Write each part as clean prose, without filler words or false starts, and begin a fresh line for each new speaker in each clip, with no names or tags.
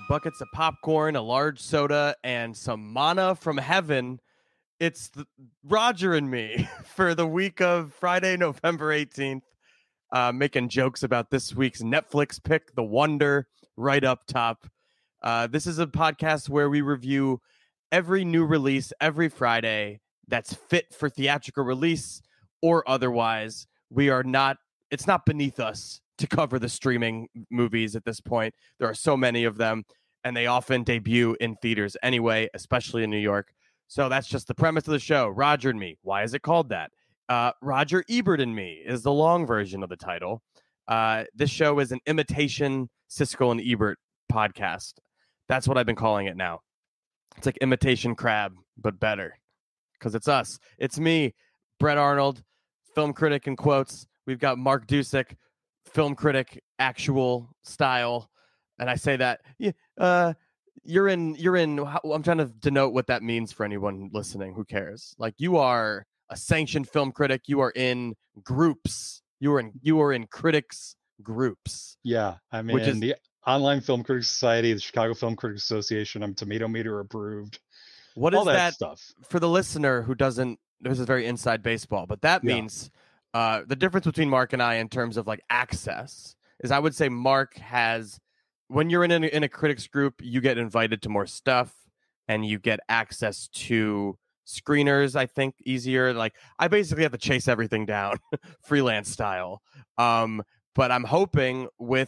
buckets of popcorn, a large soda, and some manna from heaven. It's Roger and me for the week of Friday, November 18th, making jokes about this week's Netflix pick, The Wonder, right up top. This is a podcast where we review every new release every Friday that's fit for theatrical release or otherwise. It's not beneath us to cover the streaming movies at this point. There are so many of them, and they often debut in theaters anyway, especially in New York. So that's just the premise of the show. Roger and me. Why is it called that? Roger Ebert and me is the long version of the title. This show is an imitation Siskel and Ebert podcast. That's what I've been calling it now. It's like imitation crab, but better. Because it's us. It's me, Brett Arnold, film critic in quotes. We've got Mark Dujsik, film critic, actual style. And I say that you're in. I'm trying to denote what that means for anyone listening. Who cares? Like, you are a sanctioned film critic. You are in groups. You are in critics groups.
Yeah, I'm in the Online Film Critics Society, the Chicago Film Critics Association. I'm Tomato Meter approved.
What
all
is that stuff for the listener who doesn't? This is very inside baseball, but that means the difference between Mark and I in terms of like access is, I would say Mark has, when you're in a critics group, you get invited to more stuff and you get access to screeners, I think, easier. Like, I basically have to chase everything down freelance style. But I'm hoping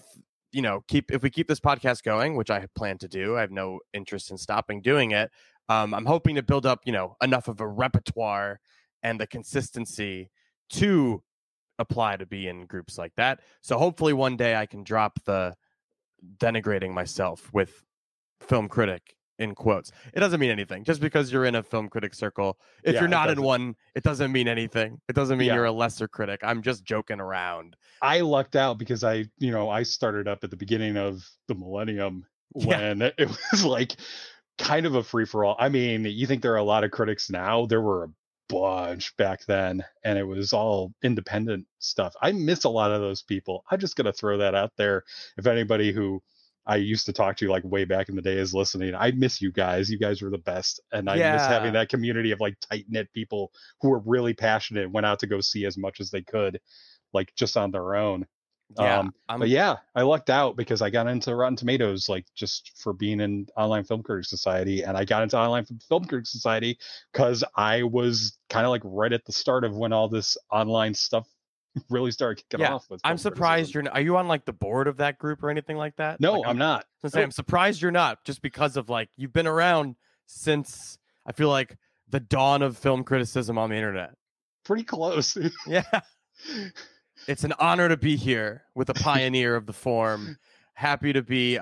if we keep this podcast going, which I plan to do, I have no interest in stopping doing it. I'm hoping to build up, enough of a repertoire and the consistency to apply to be in groups like that. So hopefully one day I can drop the denigrating myself with film critic in quotes. It doesn't mean anything. Just because you're in a film critic circle, if you're not in one, it doesn't mean anything. It doesn't mean you're a lesser critic. I'm just joking around.
I lucked out because I started up at the beginning of the millennium when it was like kind of a free-for-all. I mean, you think there are a lot of critics now. There were a bunch back then, and it was all independent stuff. I miss a lot of those people. I'm just gonna throw that out there. If anybody who I used to talk to like way back in the day is listening, I miss you guys. You guys were the best, and I miss having that community of like tight-knit people who were really passionate and went out to go see as much as they could, like just on their own. But I lucked out because I got into Rotten Tomatoes, like just for being in Online Film Critics Society, and I got into Online Film Critics Society because I was kind of like right at the start of when all this online stuff really started kicking off.
I'm surprised are you on like the board of that group or anything like that?
No,
like,
I'm not.
I'm surprised you're not, just because of like, you've been around since, I feel like, the dawn of film criticism on the internet.
Pretty close.
Yeah. It's an honor to be here with a pioneer of the form. Happy to be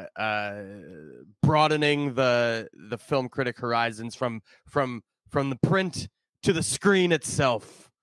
broadening the film critic horizons from the print to the screen itself.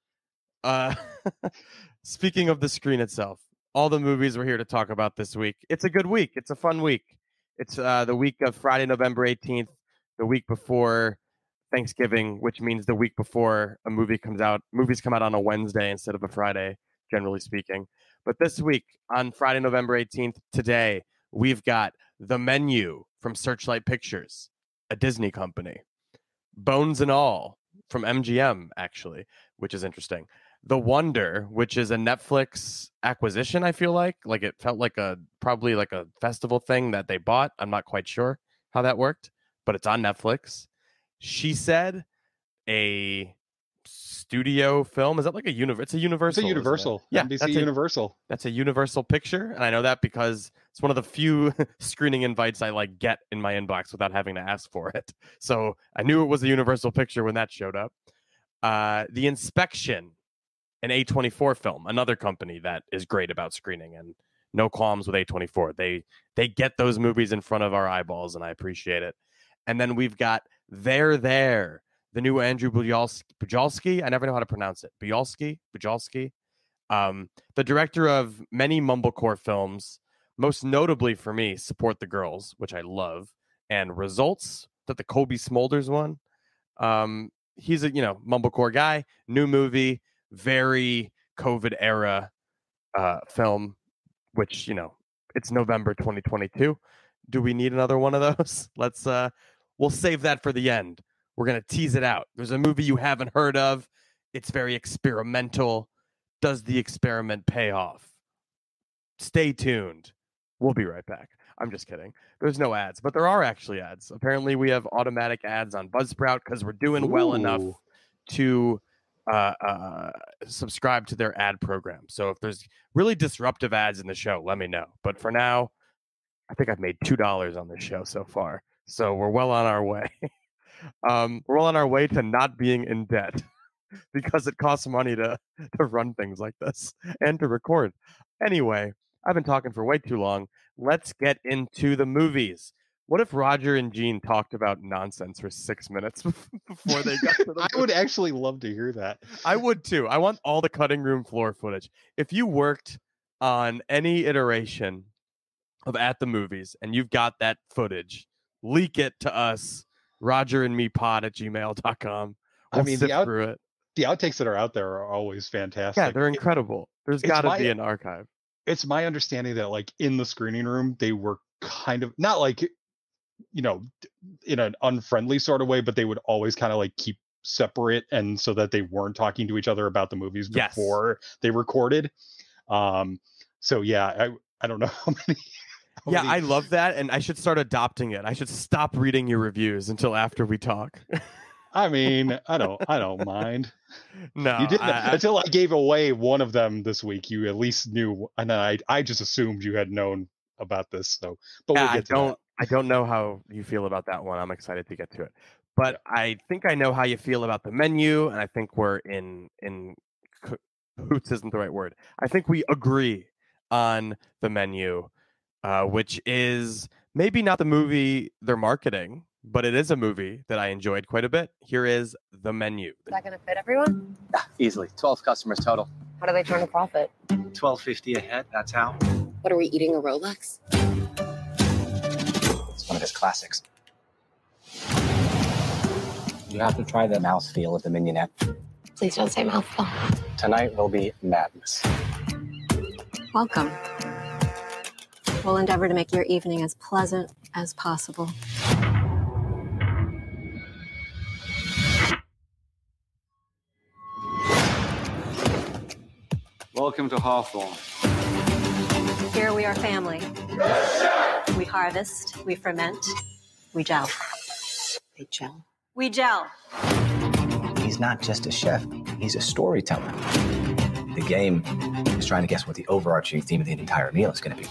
Speaking of the screen itself, all the movies we're here to talk about this week. It's a good week. It's a fun week. It's the week of Friday, November 18th, the week before Thanksgiving, which means the week before a movie comes out. Movies come out on a Wednesday instead of a Friday, generally speaking. But this week, on Friday, November 18th, today, we've got The Menu from Searchlight Pictures, a Disney company. Bones and All from MGM, actually, which is interesting. The Wonder, which is a Netflix acquisition, I feel like. Like, it felt like probably like a festival thing that they bought. I'm not quite sure how that worked, but it's on Netflix. She Said, a studio film. Is that like a Universal? It's a Universal.
It's a Universal. Yeah, NBC Universal.
That's a Universal picture, and I know that because it's one of the few screening invites I like get in my inbox without having to ask for it. So I knew it was a Universal picture when that showed up. The Inspection, an A24 film, another company that is great about screening, and no qualms with A24. They get those movies in front of our eyeballs, and I appreciate it. And then we've got There, the new Andrew Bujalski. I never know how to pronounce it. Bujalski. The director of many mumblecore films, most notably for me, Support the Girls, which I love, and Results, that the Kobe Smulders one. He's a mumblecore guy. New movie, very COVID era film, which it's November 2022. Do we need another one of those? We'll save that for the end. We're going to tease it out. There's a movie you haven't heard of. It's very experimental. Does the experiment pay off? Stay tuned. We'll be right back. I'm just kidding. There's no ads, but there are actually ads. Apparently, we have automatic ads on Buzzsprout because we're doing well enough to subscribe to their ad program. So if there's really disruptive ads in the show, let me know. But for now, I think I've made $2 on this show so far. So we're well on our way. We're well on our way to not being in debt because it costs money to run things like this and to record. Anyway, I've been talking for way too long. Let's get into the movies. What if Roger and Gene talked about nonsense for 6 minutes before they got to the
I would actually love to hear that.
I would too. I want all the cutting room floor footage. If you worked on any iteration of At the Movies and you've got that footage, leak it to us, rogerandmepod@gmail.com. We'll sift through it.
The outtakes that are out there are always fantastic.
Yeah, they're incredible. There's got to be an archive.
It's my understanding that like in the screening room, they were kind of not like, you know, in an unfriendly sort of way, but they would always kind of like keep separate and so that they weren't talking to each other about the movies before they recorded. So yeah, I don't know how many.
I love that, and I should start adopting it. I should stop reading your reviews until after we talk.
I mean, I don't mind.
No,
you didn't until I gave away one of them this week. You at least knew, and I just assumed you had known about this. So, but we'll get to that.
I don't know how you feel about that one. I'm excited to get to it, but I think I know how you feel about the menu, and I think we're in cahoots isn't the right word. I think we agree on the menu, which is maybe not the movie they're marketing, but it is a movie that I enjoyed quite a bit. Here is the menu.
Is that going to fit everyone?
Easily. 12 customers total.
How do they turn a profit?
$12.50 a head, that's how.
What are we eating, a Rolex?
It's one of his classics. You have to try the mouthfeel of the mignonette.
Please don't say mouthful.
Tonight will be madness.
Welcome. We'll endeavor to make your evening as pleasant as possible.
Welcome to Hawthorne.
Here we are family. We harvest, we ferment, we gel. They gel. We gel.
He's not just a chef, he's a storyteller. The game is trying to guess what the overarching theme of the entire meal is going to be.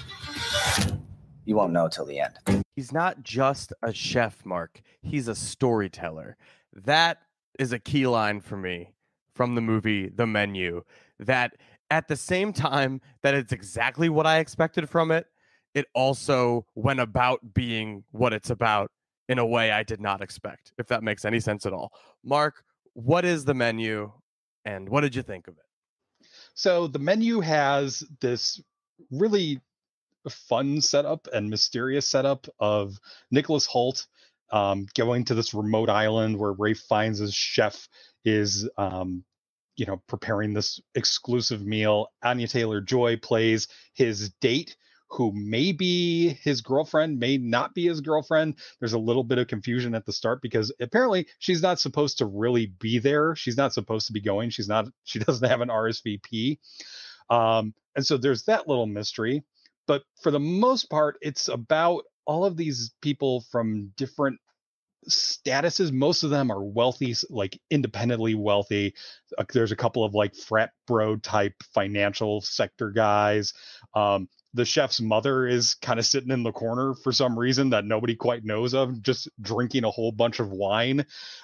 You won't know till the end.
He's not just a chef, Mark. He's a storyteller. That is a key line for me from the movie The Menu. That at the same time that it's exactly what I expected from it, it also went about being what it's about in a way I did not expect, if that makes any sense at all. Mark, what is The Menu, and what did you think of it?
So The Menu has this really fun setup and mysterious setup of Nicholas Hoult going to this remote island where Rafe finds his chef is preparing this exclusive meal. Anya Taylor-Joy plays his date, who may be his girlfriend, may not be his girlfriend. There's a little bit of confusion at the start because apparently she's not supposed to really be there. She's not supposed to be going. She doesn't have an RSVP. And so there's that little mystery. But for the most part, it's about all of these people from different statuses. Most of them are wealthy, like independently wealthy. There's a couple of like frat bro type financial sector guys. The chef's mother is kind of sitting in the corner for some reason that nobody quite knows of, just drinking a whole bunch of wine.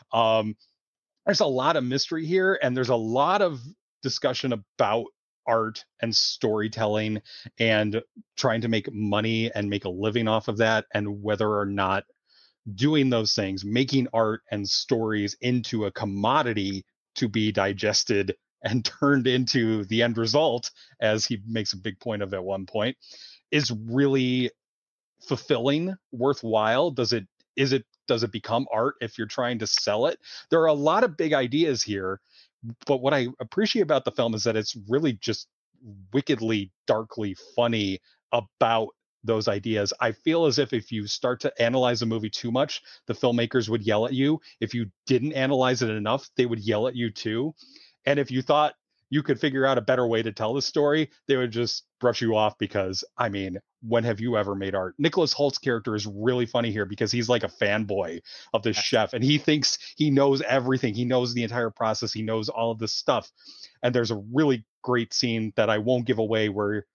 There's a lot of mystery here, and there's a lot of discussion about art and storytelling and trying to make money and make a living off of that, and whether or not doing those things, making art and stories into a commodity to be digested and turned into the end result, as he makes a big point of at one point, is really fulfilling, worthwhile. Does it become art if you're trying to sell it? There are a lot of big ideas here, but what I appreciate about the film is that it's really just wickedly, darkly funny about those ideas. I feel as if you start to analyze a movie too much, the filmmakers would yell at you. If you didn't analyze it enough, they would yell at you too. And if you thought you could figure out a better way to tell the story, they would just brush you off because, I mean, when have you ever made art? Nicholas Holt's character is really funny here because he's like a fanboy of this chef, and he thinks he knows everything. He knows the entire process. He knows all of this stuff. And there's a really great scene that I won't give away where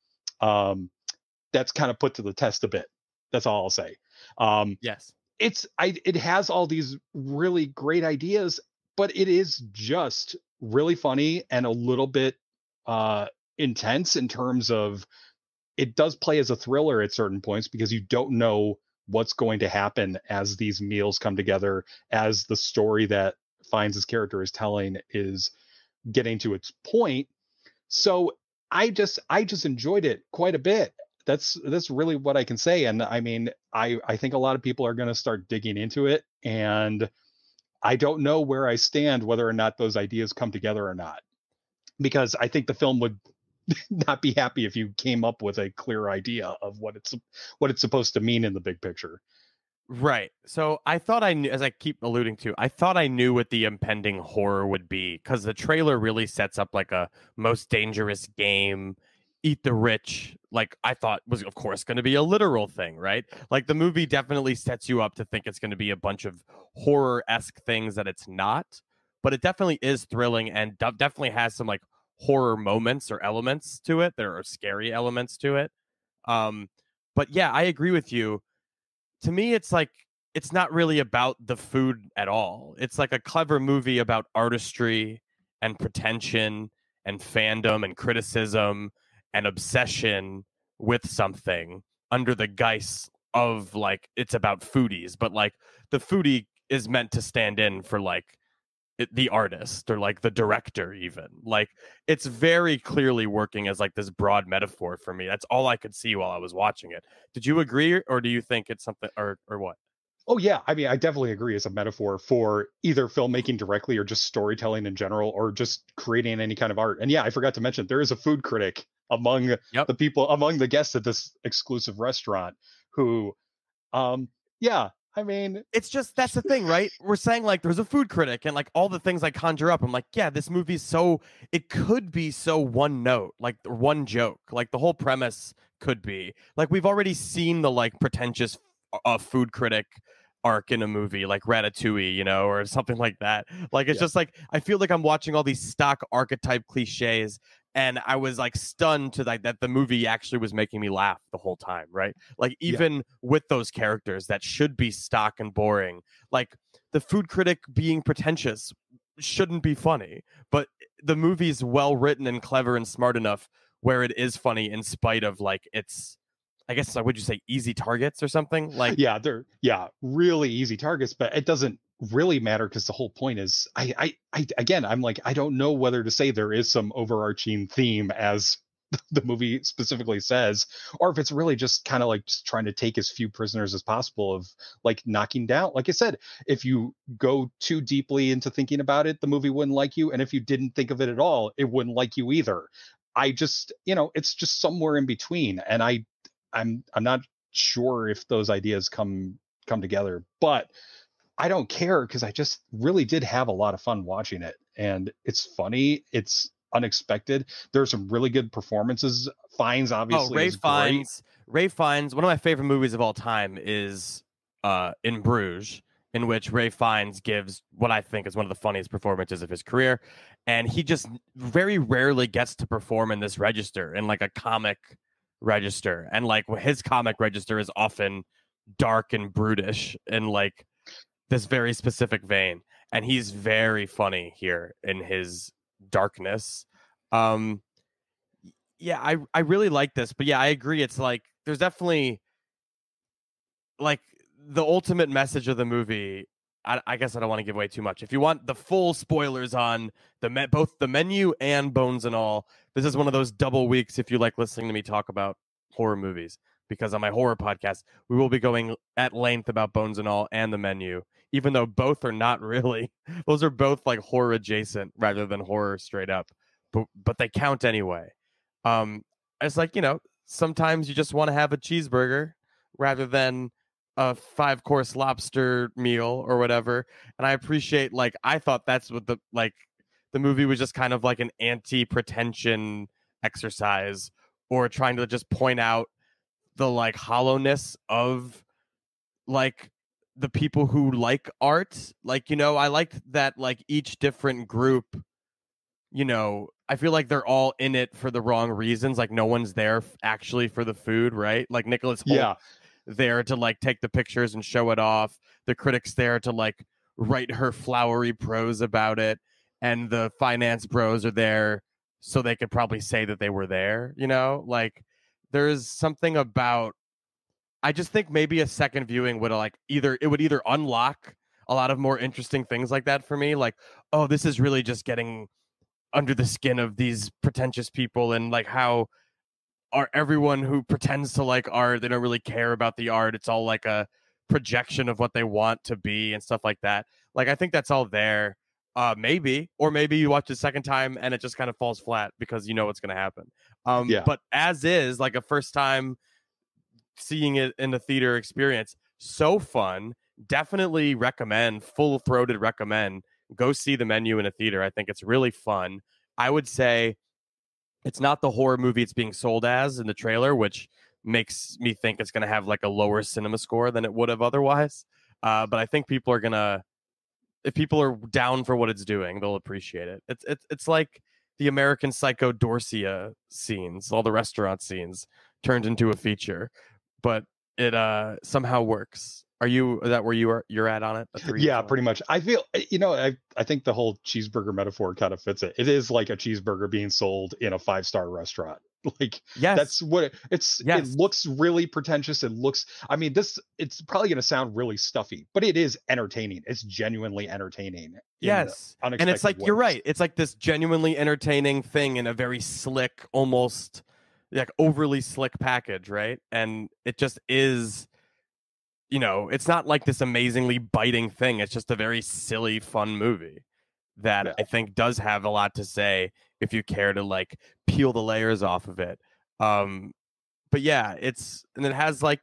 that's kind of put to the test a bit. That's all I'll say.
Yes.
It has all these really great ideas, but it is just really funny and a little bit intense in terms of it does play as a thriller at certain points because you don't know what's going to happen as these meals come together, as the story that Fiennes' character is telling is getting to its point. So I just enjoyed it quite a bit. That's really what I can say. And I mean, I think a lot of people are going to start digging into it, and I don't know where I stand, whether or not those ideas come together or not, because I think the film would not be happy if you came up with a clear idea of what it's supposed to mean in the big picture.
Right. So I thought I knew, as I keep alluding to, I thought I knew what the impending horror would be, because the trailer really sets up like a most dangerous game, eat the rich, like I thought was, of course, going to be a literal thing, right? Like the movie definitely sets you up to think it's going to be a bunch of horror-esque things that it's not, but it definitely is thrilling and definitely has some like horror moments or elements to it. There are scary elements to it. But yeah, I agree with you. To me, it's like, it's not really about the food at all. It's like a clever movie about artistry and pretension and fandom and criticism and obsession with something under the guise of like, it's about foodies, but like the foodie is meant to stand in for like the artist or like the director even. Like it's very clearly working as like this broad metaphor for me. That's all I could see while I was watching it. Did you agree, or do you think it's something or what?
Oh yeah, I mean, I definitely agree. It's a metaphor for either filmmaking directly or just storytelling in general, or just creating any kind of art. And yeah, I forgot to mention there is a food critic among the people, among the guests at this exclusive restaurant who, yeah, I mean,
it's just, that's the thing, right? We're saying like there's a food critic and like all the things I conjure up. I'm like, yeah, this movie's so, it could be so one note, like one joke, like the whole premise could be like, we've already seen the like pretentious food critic arc in a movie like Ratatouille, you know, or something like that. Like it's just like, I feel like I'm watching all these stock archetype cliches, and I was like stunned to like that the movie actually was making me laugh the whole time, right? Like even with those characters that should be stock and boring, like the food critic being pretentious shouldn't be funny, but the movie's well written and clever and smart enough where it is funny in spite of like it's, I guess, would you say easy targets or something? Like
they're really easy targets, but it doesn't really matter because the whole point is I again, I'm like, I don't know whether to say there is some overarching theme as the movie specifically says, or if it's really just kind of like just trying to take as few prisoners as possible of like knocking down. Like I said, if you go too deeply into thinking about it, the movie wouldn't like you. And if you didn't think of it at all, it wouldn't like you either. I just, it's just somewhere in between. And I'm not sure if those ideas come together, but I don't care because I just really did have a lot of fun watching it, and it's funny. It's unexpected. There's some really good performances. Fiennes obviously is great.
Ray Fiennes, one of my favorite movies of all time is In Bruges, in which Ray Fiennes gives what I think is one of the funniest performances of his career, and he just very rarely gets to perform in this register, in like a comic register, and like his comic register is often dark and brutish and like this very specific vein, and he's very funny here in his darkness. I really like this, but yeah, I agree, it's like there's definitely like the ultimate message of the movie. I guess I don't want to give away too much. If you want the full spoilers on both the menu and Bones and All, this is one of those double weeks if you like listening to me talk about horror movies, because on my horror podcast, we will be going at length about Bones and All and the menu, even though both are not really. Those are both like horror adjacent rather than horror straight up, but they count anyway. It's like, sometimes you just want to have a cheeseburger rather than a 5-course lobster meal or whatever. And I appreciate, like, I thought that's what the movie was, just kind of like an anti-pretension exercise, or trying to just point out the like hollowness of like the people who like art. Like, I liked that like each different group, I feel like they're all in it for the wrong reasons. Like no one's there actually for the food, right? Like Nicholas Holt there to like take the pictures and show it off. The critic's there to like write her flowery prose about it. And the finance bros are there so they could probably say that they were there, Like there is something about, I just think maybe a second viewing would either unlock a lot of more interesting things like that for me. Like, oh, this is really just getting under the skin of these pretentious people, and like how are everyone who pretends to like art, they don't really care about the art. It's all like a projection of what they want to be and stuff like that. Like, I think that's all there. Maybe you watch the second time and it just kind of falls flat because you know what's going to happen. But as is, like a first time seeing it in the theater experience, so fun. Definitely recommend, full-throated recommend. Go see The Menu in a theater. I think it's really fun. I would say it's not the horror movie it's being sold as in the trailer, which makes me think it's going to have like a lower cinema score than it would have otherwise. But I think people are going to, if people are down for what it's doing, they'll appreciate it. It's like the American Psycho Dorsia scenes, all the restaurant scenes turned into a feature, but it somehow works. Is that where you're at on it?
Yeah, pretty much. I feel, I think the whole cheeseburger metaphor kind of fits it. It is like a cheeseburger being sold in a 5-star restaurant. Like, yes, that's what it's. Yes. It looks really pretentious. It looks, it's probably going to sound really stuffy, but it is entertaining. It's genuinely entertaining.
Yes. And it's like, you're right. It's like this genuinely entertaining thing in a very slick, almost like overly slick package, right? And it just is, it's not like this amazingly biting thing. It's just a very silly, fun movie that I think does have a lot to say if you care to like peel the layers off of it. But yeah, it has like,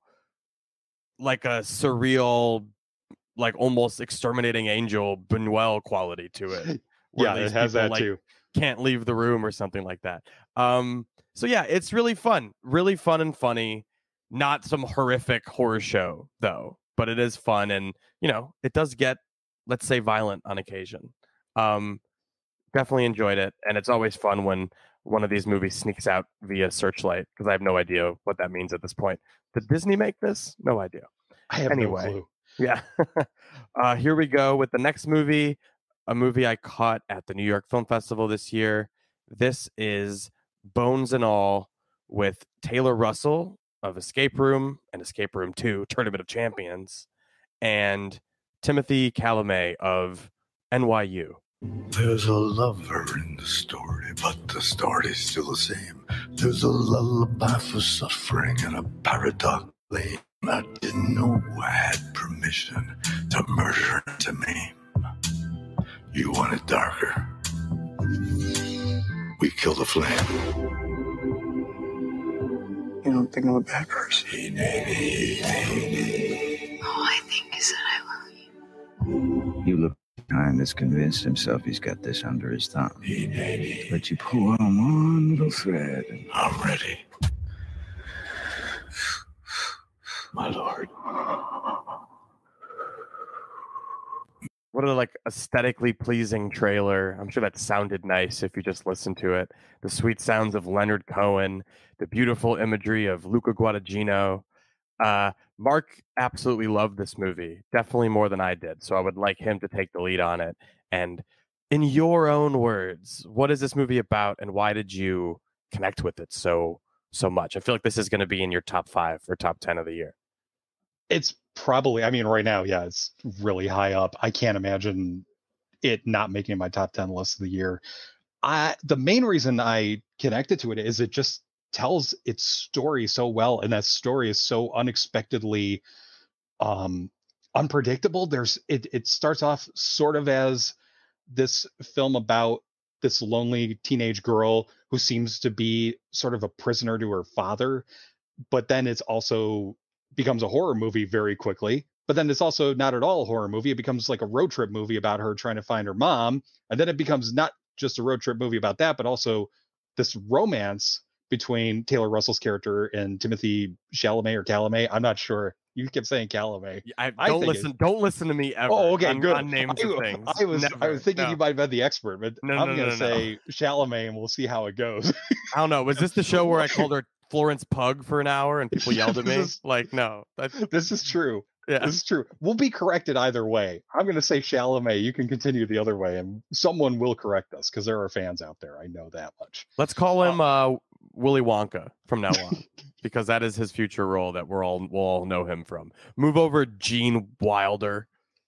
like a surreal, like almost Exterminating Angel Buñuel quality to it.
Yeah, it has that too.
Can't leave the room or something like that. So yeah, it's really fun and funny. Not some horrific horror show though, but it is fun, and it does get, let's say, violent on occasion. Definitely enjoyed it, and it's always fun when one of these movies sneaks out via Searchlight, because I have no idea what that means at this point. Did Disney make this? No idea.
I have no clue.
Yeah. Here we go with the next movie, a movie I caught at the New York Film Festival this year. This is Bones and All, with Taylor Russell of Escape Room and Escape Room 2, Tournament of Champions, and Timothy Chalamet of NYU.
There's a lover in the story, but the story's still the same. There's a lullaby for suffering and a paradox lame. I didn't know I had permission to murder and to maim. You want it darker? We kill the flame.
You don't think I'm a bad person?
All I think is that I love you.
You look kind has convinced himself he's got this under his thumb. But you pull on one little thread.
I'm ready. My lord.
What a like aesthetically pleasing trailer. I'm sure that sounded nice if you just listened to it. The sweet sounds of Leonard Cohen, the beautiful imagery of Luca Guadagnino. Mark absolutely loved this movie, definitely more than I did. So I would like him to take the lead on it. And in your own words, what is this movie about, and why did you connect with it so much? I feel like this is going to be in your top 5 or top 10 of the year.
It's probably, right now, yeah, it's really high up. I can't imagine it not making my top 10 list of the year. The main reason I connected to it is it just tells its story so well, and that story is so unexpectedly unpredictable. It starts off sort of as this film about this lonely teenage girl who seems to be sort of a prisoner to her father, but then it's also becomes a horror movie very quickly. But then it's also not at all a horror movie. It becomes like a road trip movie about her trying to find her mom. And then it becomes not just a road trip movie about that, but also this romance between Taylor Russell's character and Timothy Chalamet or Chalamet. I'm not sure. You kept saying Chalamet.
Don't listen to me ever.
Oh, okay, good.
On names of things.
I was thinking you might have been the expert, but I'm gonna say Chalamet, and we'll see how it goes.
I don't know. Was this the show where I called her Florence Pug for an hour and people yelled at me? No.
This is true.
Yeah.
This is true. We'll be corrected either way. I'm going to say Chalamet. You can continue the other way, and someone will correct us because there are fans out there. I know that much.
Let's call him Willy Wonka from now on, because that is his future role that we'll all know him from. Move over, Gene Wilder.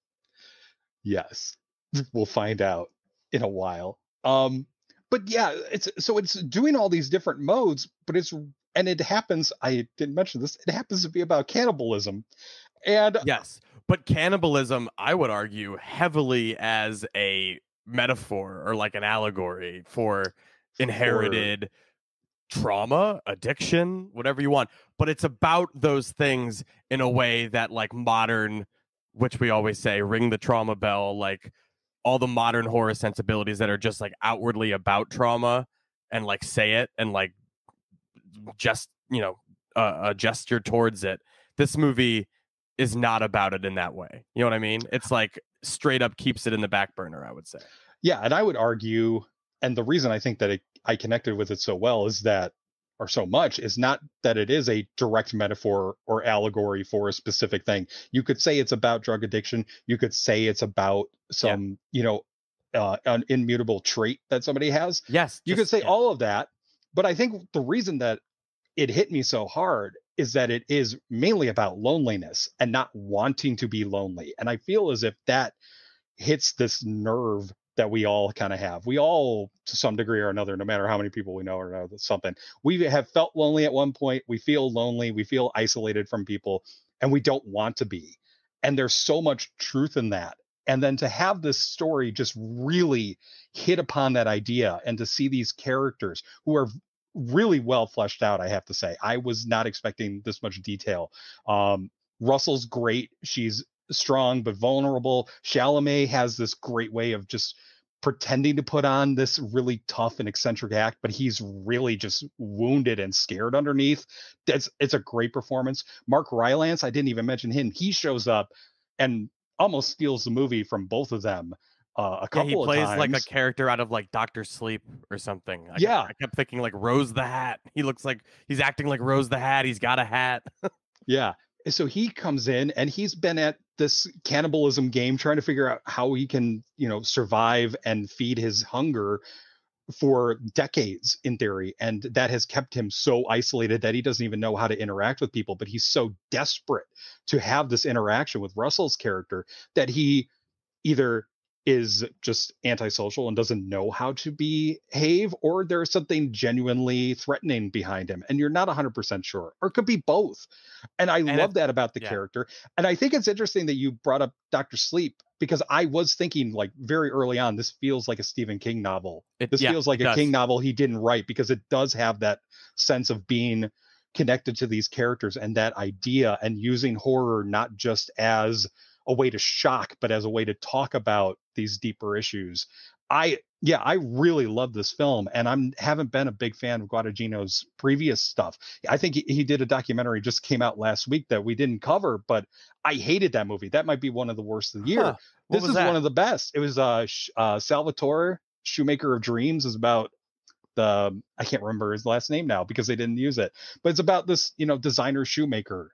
Yes, we'll find out in a while. But yeah, it's doing all these different modes, but it happens. I didn't mention this. It happens to be about cannibalism. And
yes, but cannibalism, I would argue, heavily as a metaphor or like an allegory for inherited trauma, addiction, whatever you want. But it's about those things in a way that, like, modern, which we always say, ring the trauma bell, like all the modern horror sensibilities that are just like outwardly about trauma and like say it and like just, a gesture towards it. This movie is not about it in that way. You know what I mean? It's like straight up keeps it in the back burner, I would say.
Yeah, and I would argue, and the reason I think that I connected with it so well is not that it is a direct metaphor or allegory for a specific thing. You could say it's about drug addiction. You could say it's about some, an immutable trait that somebody has.
Yes.
You could say all of that. But I think the reason that it hit me so hard is that it is mainly about loneliness and not wanting to be lonely. And I feel as if that hits this nerve that we all kind of have. We all, to some degree or another, no matter how many people we know or know something, we have felt lonely at one point. We feel lonely. We feel isolated from people, and we don't want to be. And there's so much truth in that. And then to have this story just really hit upon that idea, and to see these characters who are really well fleshed out, I have to say. I was not expecting this much detail. Russell's great. She's strong but vulnerable. Chalamet has this great way of just pretending to put on this really tough and eccentric act, but he's really just wounded and scared underneath. It's a great performance. Mark Rylance, I didn't even mention him. He shows up and almost steals the movie from both of them. A couple of times.
He plays like a character out of like Dr. Sleep or something. I kept thinking like Rose the Hat. He looks like he's acting like Rose the Hat. He's got a hat.
Yeah. So he comes in and he's been at this cannibalism game trying to figure out how he can, survive and feed his hunger for decades in theory. And that has kept him so isolated that he doesn't even know how to interact with people. But he's so desperate to have this interaction with Russell's character that he either is just antisocial and doesn't know how to behave, or there's something genuinely threatening behind him and you're not 100% sure, or it could be both. And I love that about the character. And I think it's interesting that you brought up Dr. Sleep, because I was thinking like very early on, this feels like a Stephen King novel. This feels like a King novel he didn't write, because it does have that sense of being connected to these characters and that idea, and using horror not just as a way to shock, but as a way to talk about these deeper issues. I really love this film, and haven't been a big fan of Guadagnino's previous stuff. I think he did a documentary just came out last week that we didn't cover, but I hated that movie. That might be one of the worst of the year. This is one of the best. It was Salvatore, Shoemaker of Dreams, is about I can't remember his last name now because they didn't use it, but it's about this, designer shoemaker.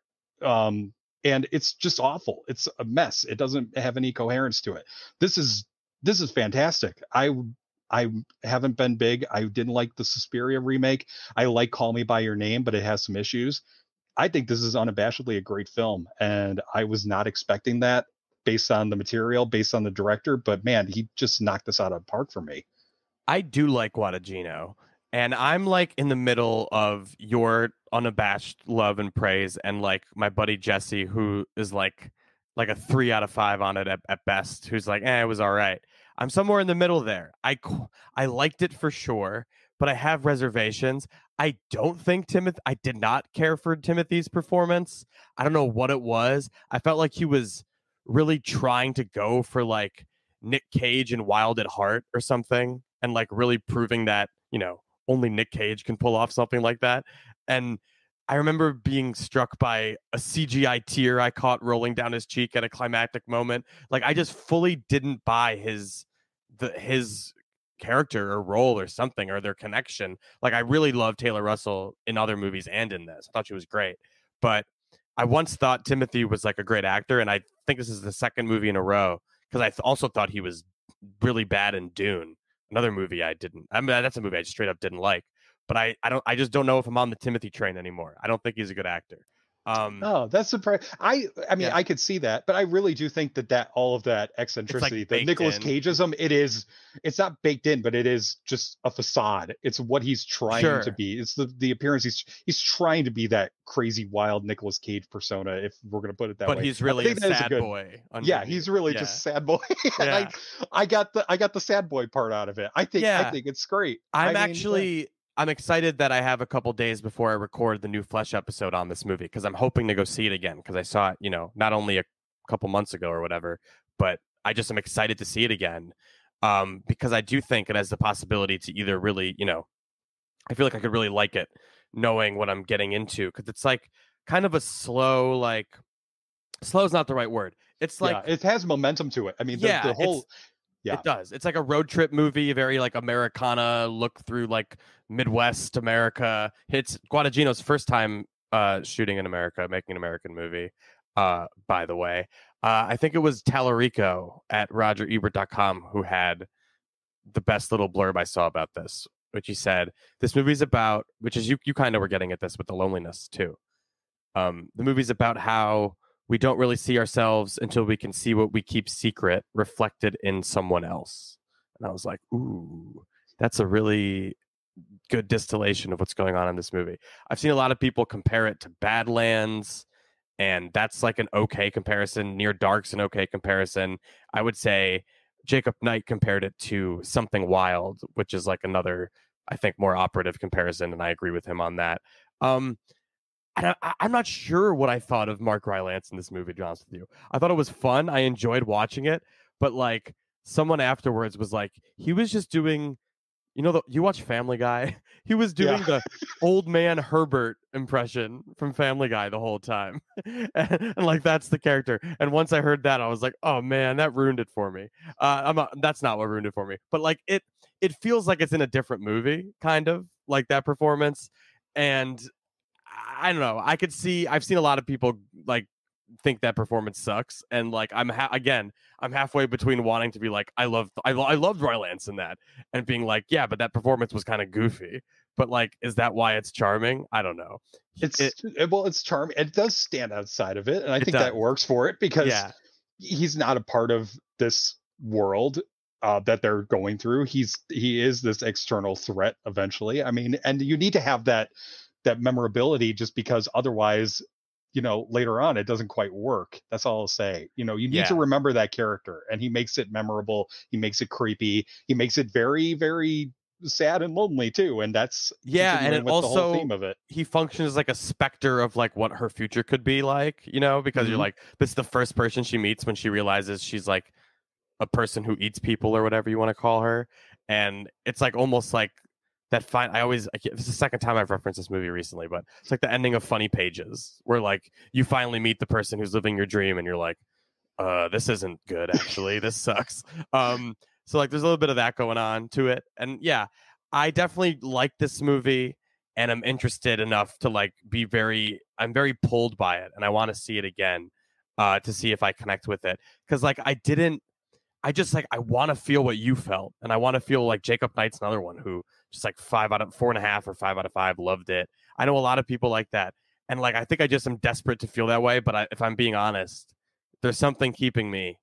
And it's just awful. It's a mess. It doesn't have any coherence to it. This is fantastic. I haven't been big. I didn't like the Suspiria remake. I like Call Me by Your Name, but it has some issues. I think this is unabashedly a great film, and I was not expecting that based on the material, based on the director. But man, he just knocked this out of the park for me.
I do like Guadagnino. And I'm like in the middle of your unabashed love and praise and like my buddy Jesse, who is like like a 3 out of 5 on it at best, who's like, it was all right. I'm somewhere in the middle there. I liked it for sure, but I have reservations. I don't think I did not care for Timothy's performance. I don't know what it was. I felt like he was really trying to go for like Nick Cage and Wild at Heart or something, and like really proving that, only Nick Cage can pull off something like that. And I remember being struck by a CGI tear I caught rolling down his cheek at a climactic moment. Like, I just fully didn't buy his character or role or something, or their connection. Like, I really love Taylor Russell in other movies and in this. I thought she was great. But I once thought Timothy was like a great actor, and I think this is the second movie in a row, because I also thought he was really bad in Dune, another movie that's a movie I just straight up didn't like. But I just don't know if I'm on the Timothy train anymore. I don't think he's a good actor.
Oh, that's surprising. I mean, I could see that, but I really do think that all of that eccentricity, the Nicolas Cageism, it's not baked in, but it is just a facade. It's what he's trying to be. It's the appearance. He's trying to be that crazy, wild Nicolas Cage persona, if we're going to put it that way.
But he's really a sad boy.
Yeah, he's really just sad boy. And I got the sad boy part out of it. I think it's great.
I'm excited that I have a couple days before I record the new Flesh episode on this movie, because I'm hoping to go see it again, because I saw it, not only a couple months ago or whatever, but I just am excited to see it again, because I do think it has the possibility to either really, I feel like I could really like it knowing what I'm getting into, because it's like kind of a slow is not the right word. It's like
it has momentum to it. I mean, the whole. Yeah.
It does. It's like a road trip movie, very like Americana look through like Midwest America. It's Guadagnino's first time shooting in America, making an American movie, by the way. I think it was Tallarico at RogerEbert.com who had the best little blurb I saw about this, which he said, this movie's about, which is you kind of were getting at this with the loneliness too. The movie's about how we don't really see ourselves until we can see what we keep secret reflected in someone else. And I was like, ooh, that's a really good distillation of what's going on in this movie. I've seen a lot of people compare it to Badlands, and that's like an okay comparison. Near Dark's an okay comparison. I would say Jacob Knight compared it to Something Wild, which is like another, I think, more operative comparison, and I agree with him on that. And I'm not sure what I thought of Mark Rylance in this movie, to be honest with you. I thought it was fun. I enjoyed watching it. But like, someone afterwards was like, he was just doing, you watch Family Guy? He was doing the old man Herbert impression from Family Guy the whole time. and like, that's the character. And once I heard that, I was like, oh man, that ruined it for me. That's not what ruined it for me. But like, it feels like it's in a different movie, kind of, like that performance. And I don't know. I've seen a lot of people like think that performance sucks, and like I'm halfway between wanting to be like I loved Rylance in that, and being like, yeah, but that performance was kind of goofy. But like, is that why it's charming? I don't know.
It's charming. It does stand outside of it, and I think that works for it, because he's not a part of this world that they're going through. He is this external threat eventually. I mean, and you need to have that memorability, just because otherwise, later on it doesn't quite work. That's all I'll say. You need to remember that character, and he makes it memorable. He makes it creepy. He makes it very, very sad and lonely too. And that's
and it also,
the whole theme of it.
He functions like a specter of like what her future could be like, because you're like, this is the first person she meets when she realizes she's like a person who eats people, or whatever you want to call her. And it's like almost like that this is the second time I've referenced this movie recently, but it's like the ending of Funny Pages, where like you finally meet the person who's living your dream, and you're like, this isn't good, actually. This sucks. So like there's a little bit of that going on to it. And yeah, I definitely like this movie, and I'm interested enough to like I'm very pulled by it, and I want to see it again to see if I connect with it. Because like I want to feel what you felt, and I want to feel like Jacob Knight's another one who just like 4.5 or 5 out of 5 loved it. I know a lot of people like that, and like I think I just am desperate to feel that way. But if I'm being honest, there's something keeping me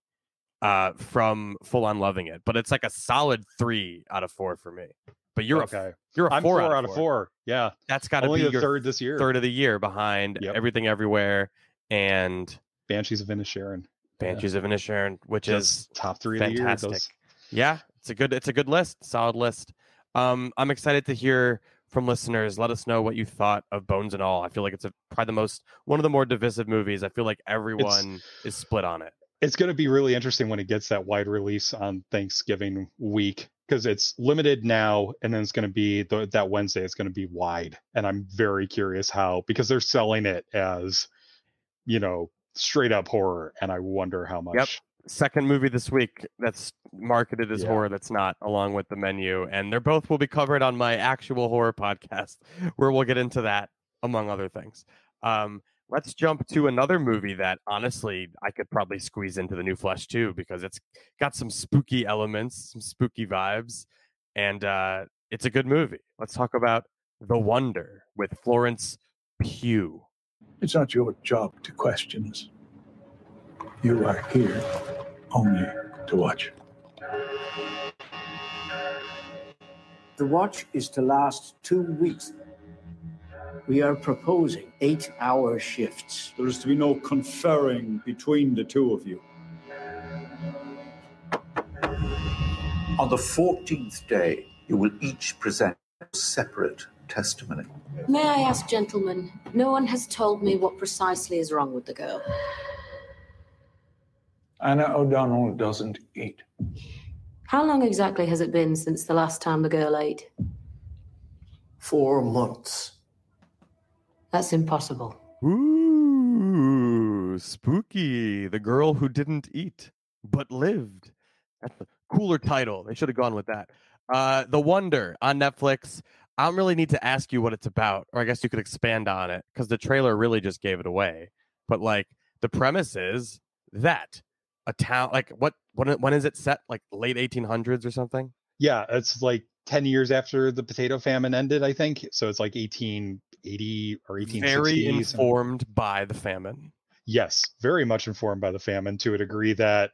from full on loving it. But it's like a solid 3 out of 4 for me. But you're a 4
out of 4. Yeah,
that's got to be your
third this year,
third of the year behind Everything Everywhere and
Banshees of Inisherin.
Banshees of Inisherin, which is
top 3
fantastic.
of the year.
Yeah, it's a good list, solid list. I'm excited to hear from listeners. Let us know what you thought of Bones and All. I feel like it's probably one of the more divisive movies. I feel like everyone is split on it.
It's going to be really interesting when it gets that wide release on Thanksgiving week, because it's limited now, and then it's going to be that Wednesday. It's going to be wide, and I'm very curious because they're selling it as, straight up horror, and I wonder how much.
Yep. Second movie this week that's marketed as horror that's not, along with the menu, and they're both will be covered on my actual horror podcast, where we'll get into that among other things. Let's jump to another movie that honestly I could probably squeeze into the New Flesh too, because it's got some spooky elements, some spooky vibes, and it's a good movie. Let's talk about The Wonder with Florence Pugh.
It's not your job to question us. You are here only to watch.
The watch is to last 2 weeks. We are proposing 8-hour shifts.
There is to be no conferring between the two of you.
On the 14th day, you will each present a separate testimony.
May I ask, gentlemen, no one has told me what precisely is wrong with the girl.
Anna O'Donnell doesn't eat.
How long exactly has it been since the last time the girl ate?
4 months.
That's impossible.
Ooh, spooky. The girl who didn't eat, but lived. That's a cooler title. They should have gone with that. The Wonder on Netflix. I don't really need to ask you what it's about, or I guess you could expand on it, because the trailer really just gave it away. But the premise is that a town, when is it set? Like late 1800s or something?
Yeah, it's 10 years after the potato famine ended, I think. So it's 1880 or 1860.
Very informed by the famine.
Yes, very much informed by the famine, to a degree that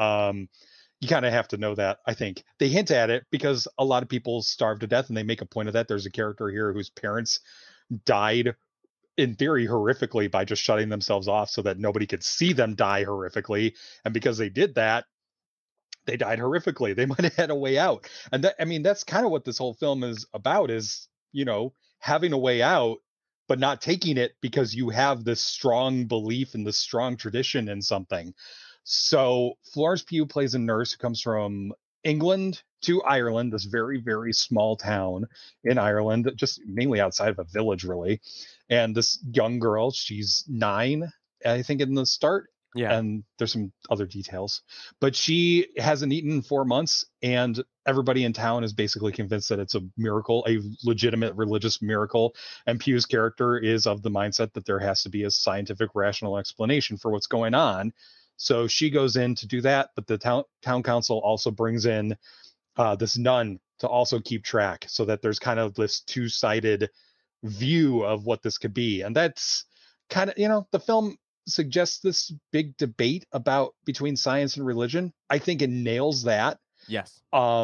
you kind of have to know that. I think they hint at it because a lot of people starve to death, and they make a point of that. There's a character here whose parents died, in theory, horrifically by just shutting themselves off so that nobody could see them die horrifically. And because they did that, they died horrifically. They might have had a way out. And that's kind of what this whole film is about, is, having a way out, but not taking it because you have this strong belief and this strong tradition in something. So Florence Pugh plays a nurse who comes from England to Ireland, this very, very small town in Ireland, just mainly outside of a village, really. And this young girl, she's 9, I think, in the start.
Yeah.
And there's some other details, but she hasn't eaten in 4 months, and everybody in town is basically convinced that it's a miracle, a legitimate religious miracle. And Pugh's character is of the mindset that there has to be a scientific, rational explanation for what's going on. So she goes in to do that, but the town council also brings in this nun to also keep track, so that there's kind of this two-sided view of what this could be. And that's kind of, the film suggests this big debate between science and religion. I think it nails that.
Yes.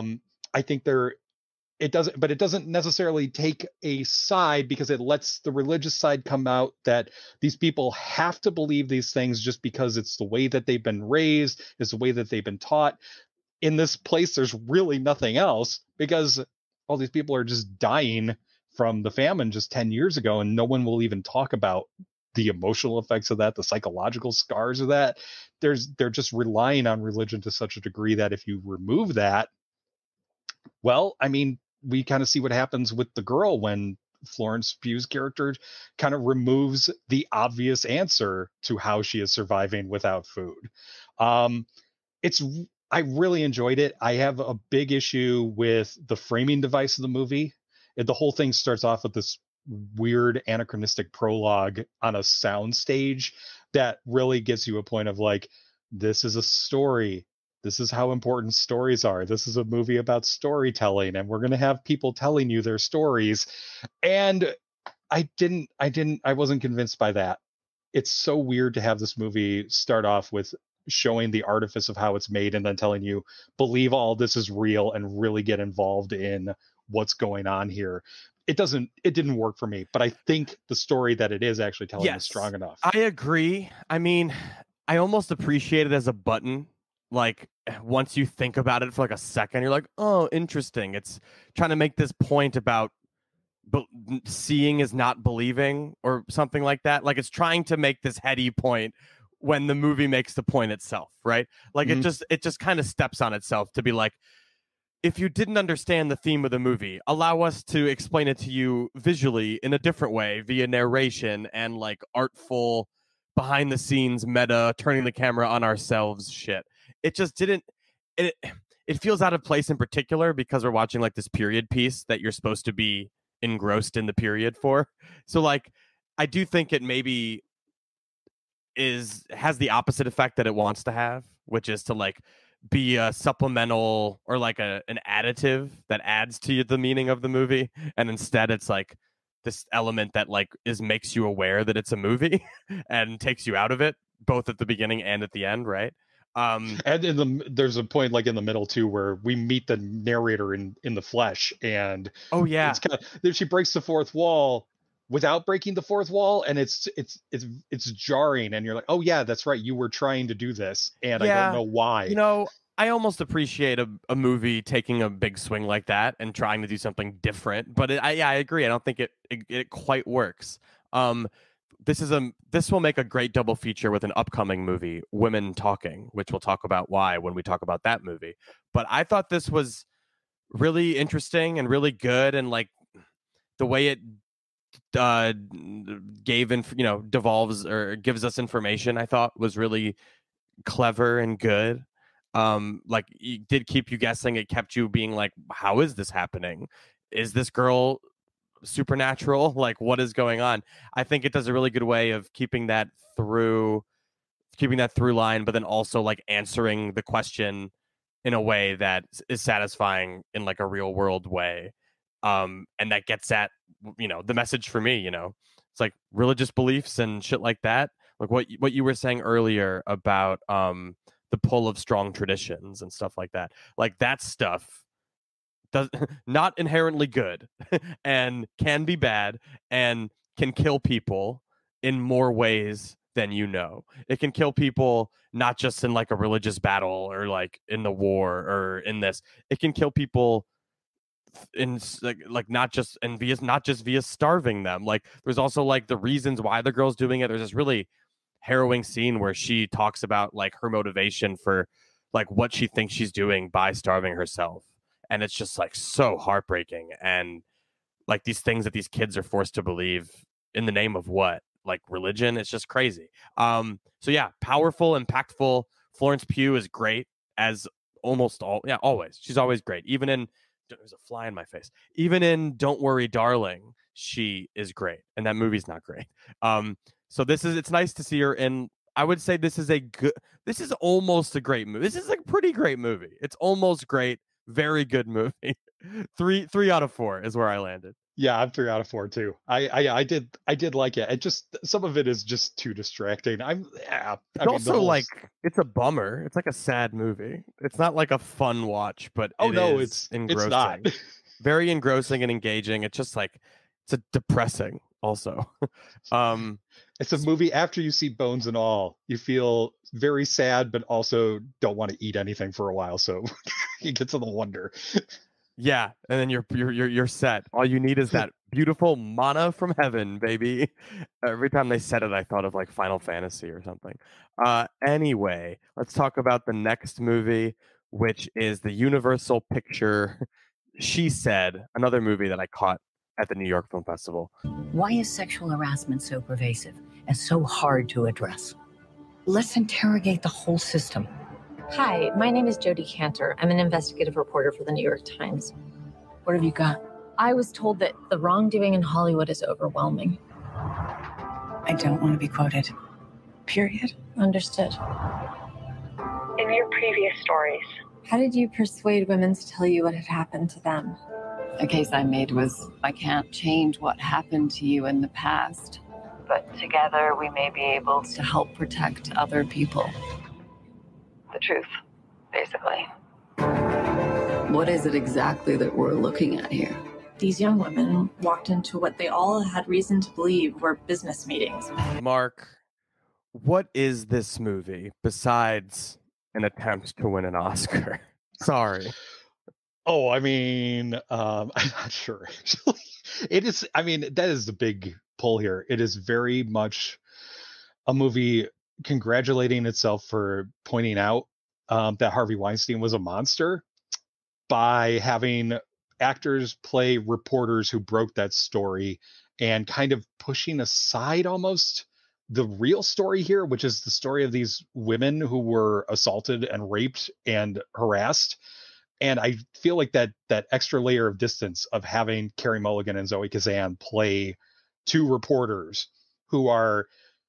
I think it doesn't necessarily take a side, because it lets the religious side come out, that these people have to believe these things just because it's the way that they've been raised, it's the way that they've been taught. In this place, there's really nothing else, because all these people are just dying from the famine just 10 years ago, and no one will even talk about the emotional effects of that, the psychological scars of that. They're just relying on religion to such a degree that if you remove that, well, we kind of see what happens with the girl when Florence Pugh's character kind of removes the obvious answer to how she is surviving without food. I really enjoyed it. I have a big issue with the framing device of the movie. The whole thing starts off with this weird anachronistic prologue on a sound stage that really gives you a point of this is a story. This is how important stories are. This is a movie about storytelling, and we're going to have people telling you their stories. And I wasn't convinced by that. It's so weird to have this movie start off with showing the artifice of how it's made, and then telling you, believe all this is real and really get involved in what's going on here. It didn't work for me, but I think the story that it is actually telling is strong enough.
I agree. I almost appreciate it as a button. Like once you think about it for like a second, you're like, oh, interesting. It's trying to make this point about seeing is not believing or something like that. Like it's trying to make this heady point when the movie makes the point itself, right? Like it just kind of steps on itself to be like, if you didn't understand the theme of the movie, allow us to explain it to you visually in a different way via narration and like artful behind the scenes meta turning the camera on ourselves shit. It just didn't it feels out of place in particular because we're watching like this period piece that you're supposed to be engrossed in the period for. So like I do think it maybe has the opposite effect that it wants to have, which is to like be a supplemental or like an additive that adds to the meaning of the movie, and instead it's like this element that like makes you aware that it's a movie and takes you out of it both at the beginning and at the end, right?
And there's a point like in the middle too where we meet the narrator in the flesh, and it's kind of, she breaks the fourth wall without breaking the fourth wall, and it's jarring, and you're like, oh yeah, that's right, you were trying to do this, and I don't know why.
You know, I almost appreciate a movie taking a big swing like that and trying to do something different, but I agree. I don't think it quite works. This will make a great double feature with an upcoming movie, Women Talking, which we'll talk about why when we talk about that movie. But I thought this was really interesting and really good, and like the way it devolves or gives us information, I thought was really clever and good. Like it did keep you guessing. It kept you being like, how is this happening? Is this girl supernatural? Like what is going on? I think it does a really good way of keeping that through line, but then also like answering the question in a way that is satisfying in like a real world way. And that gets at, the message for me, it's like religious beliefs and shit like that. Like what you were saying earlier about the pull of strong traditions and stuff like that. Like that stuff does not inherently good and can be bad and can kill people in more ways than you know. It can kill people not just in like a religious battle or like in the war or in this. It can kill people in like not just via starving them. Like there's also like the reasons why the girl's doing it. There's this really harrowing scene where she talks about like her motivation for like what she thinks she's doing by starving herself, and it's just like so heartbreaking, and like these things that these kids are forced to believe in the name of what, like religion. It's just crazy. So yeah, powerful, impactful. Florence Pugh is great as always. She's always great. Even in, there's a fly in my face. Even in Don't Worry, Darling, she is great, and that movie's not great. So it's nice to see her in. I would say this is almost a great movie. This is a pretty great movie. It's almost great. Very good movie. 3 out of 4 is where I landed.
Yeah, I'm 3 out of 4 too. I did like it. It just, some of it is just too distracting.
It's a bummer. It's like a sad movie. It's not like a fun watch, but it's engrossing. It's not. Very engrossing and engaging. It's just like, it's a depressing also.
It's a movie after you see Bones and All, you feel very sad, but also don't want to eat anything for a while. So you get to the wonder.
Yeah, and then you're set. All you need is that beautiful manna from heaven, baby. Every time they said it, I thought of like Final Fantasy or something. Anyway, let's talk about the next movie, which is the Universal picture She Said, another movie that I caught at the New York Film Festival.
Why is sexual harassment so pervasive and so hard to address? Let's interrogate the whole system.
Hi, my name is Jody Cantor. I'm an investigative reporter for the New York Times.
What have you got?
I was told that the wrongdoing in Hollywood is overwhelming.
I don't want to be quoted. Period.
Understood.
In your previous stories,
how did you persuade women to tell you what had happened to them?
The case I made was, I can't change what happened to you in the past, but together we may be able to help protect other people. The truth, basically. What is it exactly that we're looking at here?
These young women walked into what they all had reason to believe were business meetings.
Mark, What is this movie besides an attempt to win an Oscar? Sorry.
Oh, I mean, I'm not sure actually. It is, I mean, that is the big pull here. It is very much a movie congratulating itself for pointing out that Harvey Weinstein was a monster by having actors play reporters who broke that story and kind of pushing aside almost the real story here, which is the story of these women who were assaulted and raped and harassed. And I feel like that extra layer of distance of having Carey Mulligan and Zoe Kazan play two reporters who are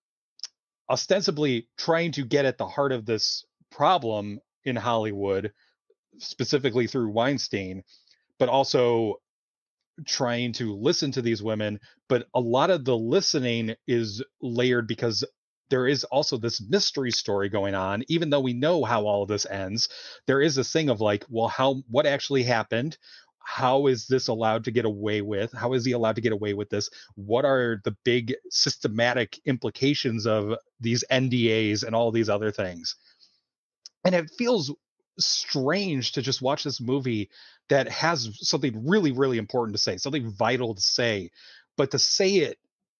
ostensibly trying to get at the heart of this problem in Hollywood, specifically through Weinstein, but also trying to listen to these women. But a lot of the listening is layered because there is also this mystery story going on. Even though we know how all of this ends, there is this thing of like, well, what actually happened? How is this allowed to get away with? How is he allowed to get away with this? What are the big systematic implications of these NDAs and all these other things? And it feels strange to just watch this movie that has something really, really important to say, something vital to say, but to say it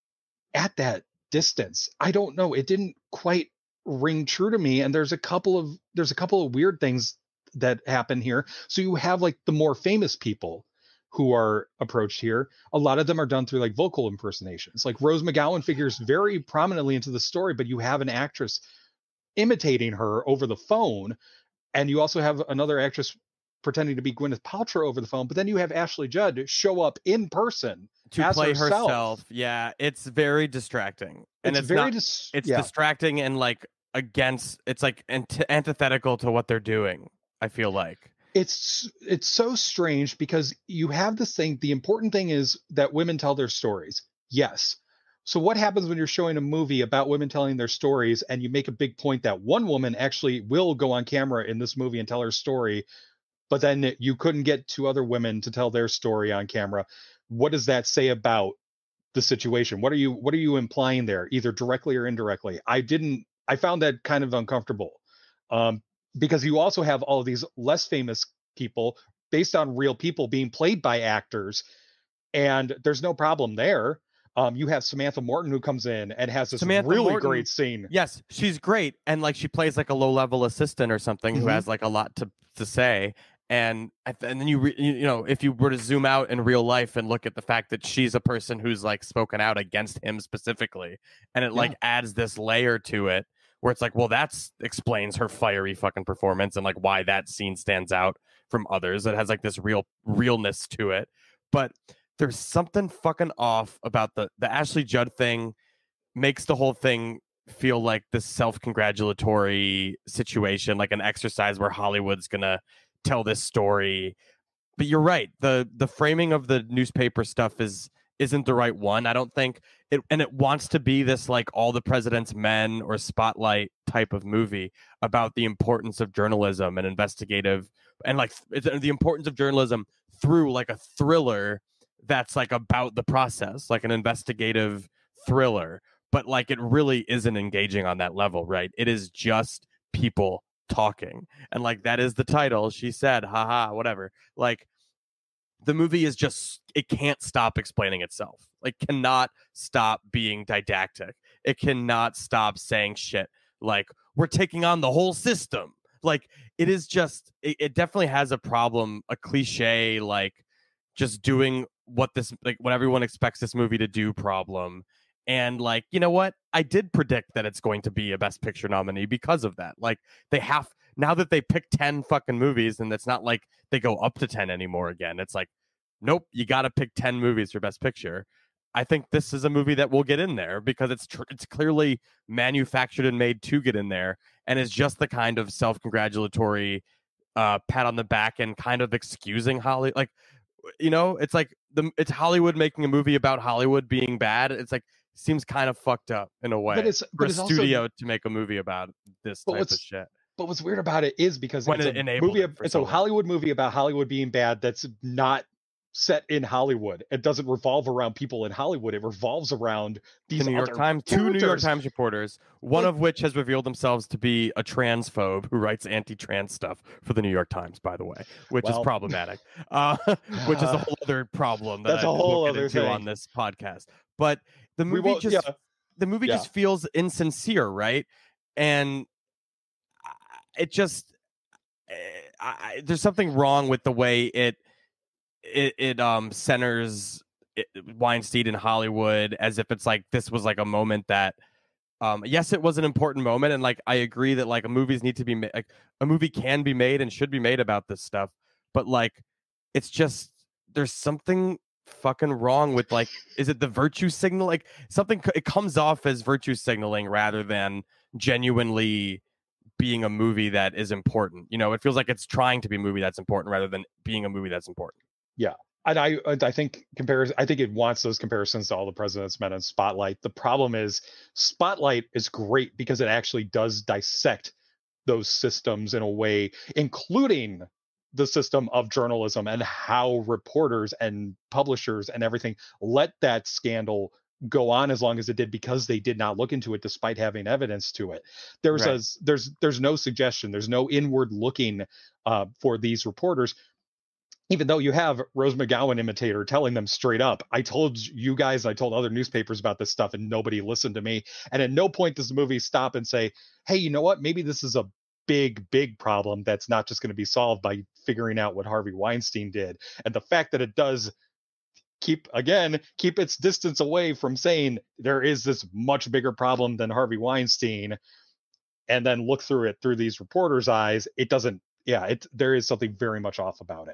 at that distance, I don't know. It didn't quite ring true to me. And there's a couple of weird things that happen here. So you have like the more famous people who are approached here. A lot of them are done through like vocal impersonations. Like Rose McGowan figures very prominently into the story, but you have an actress imitating her over the phone. And you also have another actress pretending to be Gwyneth Paltrow over the phone, but then you have Ashley Judd show up in person
to play herself. Yeah, it's very distracting, and it's very distracting and like against. It's like antithetical to what they're doing. I feel like
it's so strange because you have this thing. The important thing is that women tell their stories. Yes. So what happens when you're showing a movie about women telling their stories and you make a big point that one woman actually will go on camera in this movie and tell her story, but then you couldn't get two other women to tell their story on camera? What does that say about the situation? What are you implying there, either directly or indirectly? I found that kind of uncomfortable, because you also have all of these less famous people based on real people being played by actors, and there's no problem there. You have Samantha Morton who comes in and has this great scene.
Yes, she's great, and like she plays like a low-level assistant or something who has like a lot to say. And then you know, if you were to zoom out in real life and look at the fact that she's a person who's like spoken out against him specifically, and it like adds this layer to it where it's like, well, that's explains her fiery fucking performance and like why that scene stands out from others. It has like this realness to it, but there's something fucking off about the Ashley Judd thing. Makes the whole thing feel like this self-congratulatory situation, like an exercise where Hollywood's gonna tell this story. But you're right, the framing of the newspaper stuff isn't the right one, I don't think. It wants to be this like All the President's Men or Spotlight type of movie about the importance of journalism and investigative, and like the importance of journalism through like a thriller that's like about the process, like an investigative thriller, but like it really isn't engaging on that level, right? It is just people talking, and like that is the title. She said, haha, whatever. Like the movie is just, it can't stop explaining itself. Like cannot stop being didactic. It cannot stop saying shit like we're taking on the whole system. Like it is just, it definitely has a problem, a cliche, like just doing what everyone expects this movie to do problem. And like, you know what? I did predict that it's going to be a Best Picture nominee because of that. Like they have, now that they picked 10 fucking movies, and it's not like they go up to 10 anymore again. It's like, nope, you got to pick 10 movies for Best Picture. I think this is a movie that will get in there because it's clearly manufactured and made to get in there, and is just the kind of self-congratulatory pat on the back and kind of excusing Hollywood. Like, you know, it's like it's Hollywood making a movie about Hollywood being bad. It's like seems kind of fucked up in a way for a studio to make a movie about this type of shit.
But what's weird about it is because it's a Hollywood movie about Hollywood being bad that's not set in Hollywood. It doesn't revolve around people in Hollywood. It revolves around these
New York
other
Times,
characters.
2 New York Times reporters, one of which has revealed themselves to be a transphobe who writes anti-trans stuff for the New York Times, by the way, which is problematic, which is a whole other problem that
that's a whole other thing
on this podcast. But the movie just feels insincere, right? And it just there's something wrong with the way it centers Weinstein in Hollywood, as if it's like this was like a moment that yes, it was an important moment, and like I agree that like movies need to be like a movie can be made and should be made about this stuff, but like it's just there's something fucking wrong with like, is it the virtue signal? Like something, it comes off as virtue signaling rather than genuinely being a movie that is important. You know, it feels like it's trying to be a movie that's important rather than being a movie that's important.
Yeah. And I think I think it wants those comparisons to All the President's Men and Spotlight. The problem is Spotlight is great because it actually does dissect those systems in a way, including the system of journalism and how reporters and publishers and everything let that scandal go on as long as it did, because they did not look into it despite having evidence to it. There's no suggestion, there's no inward looking for these reporters, even though you have Rose McGowan imitator telling them straight up, I told you guys, I told other newspapers about this stuff and nobody listened to me. And at no point does the movie stop and say, hey, you know what, maybe this is a big problem that's not just going to be solved by figuring out what Harvey Weinstein did. And the fact that it does keep its distance away from saying there is this much bigger problem than Harvey Weinstein, and then look through it through these reporters' eyes, it doesn't. There is something very much off about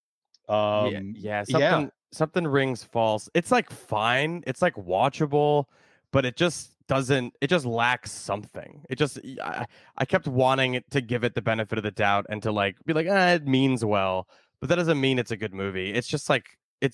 it.
Something rings false. It's like fine, it's like watchable, but it just lacks something. I kept wanting it to give it the benefit of the doubt and to like be like, it means well, but that doesn't mean it's a good movie. It's just like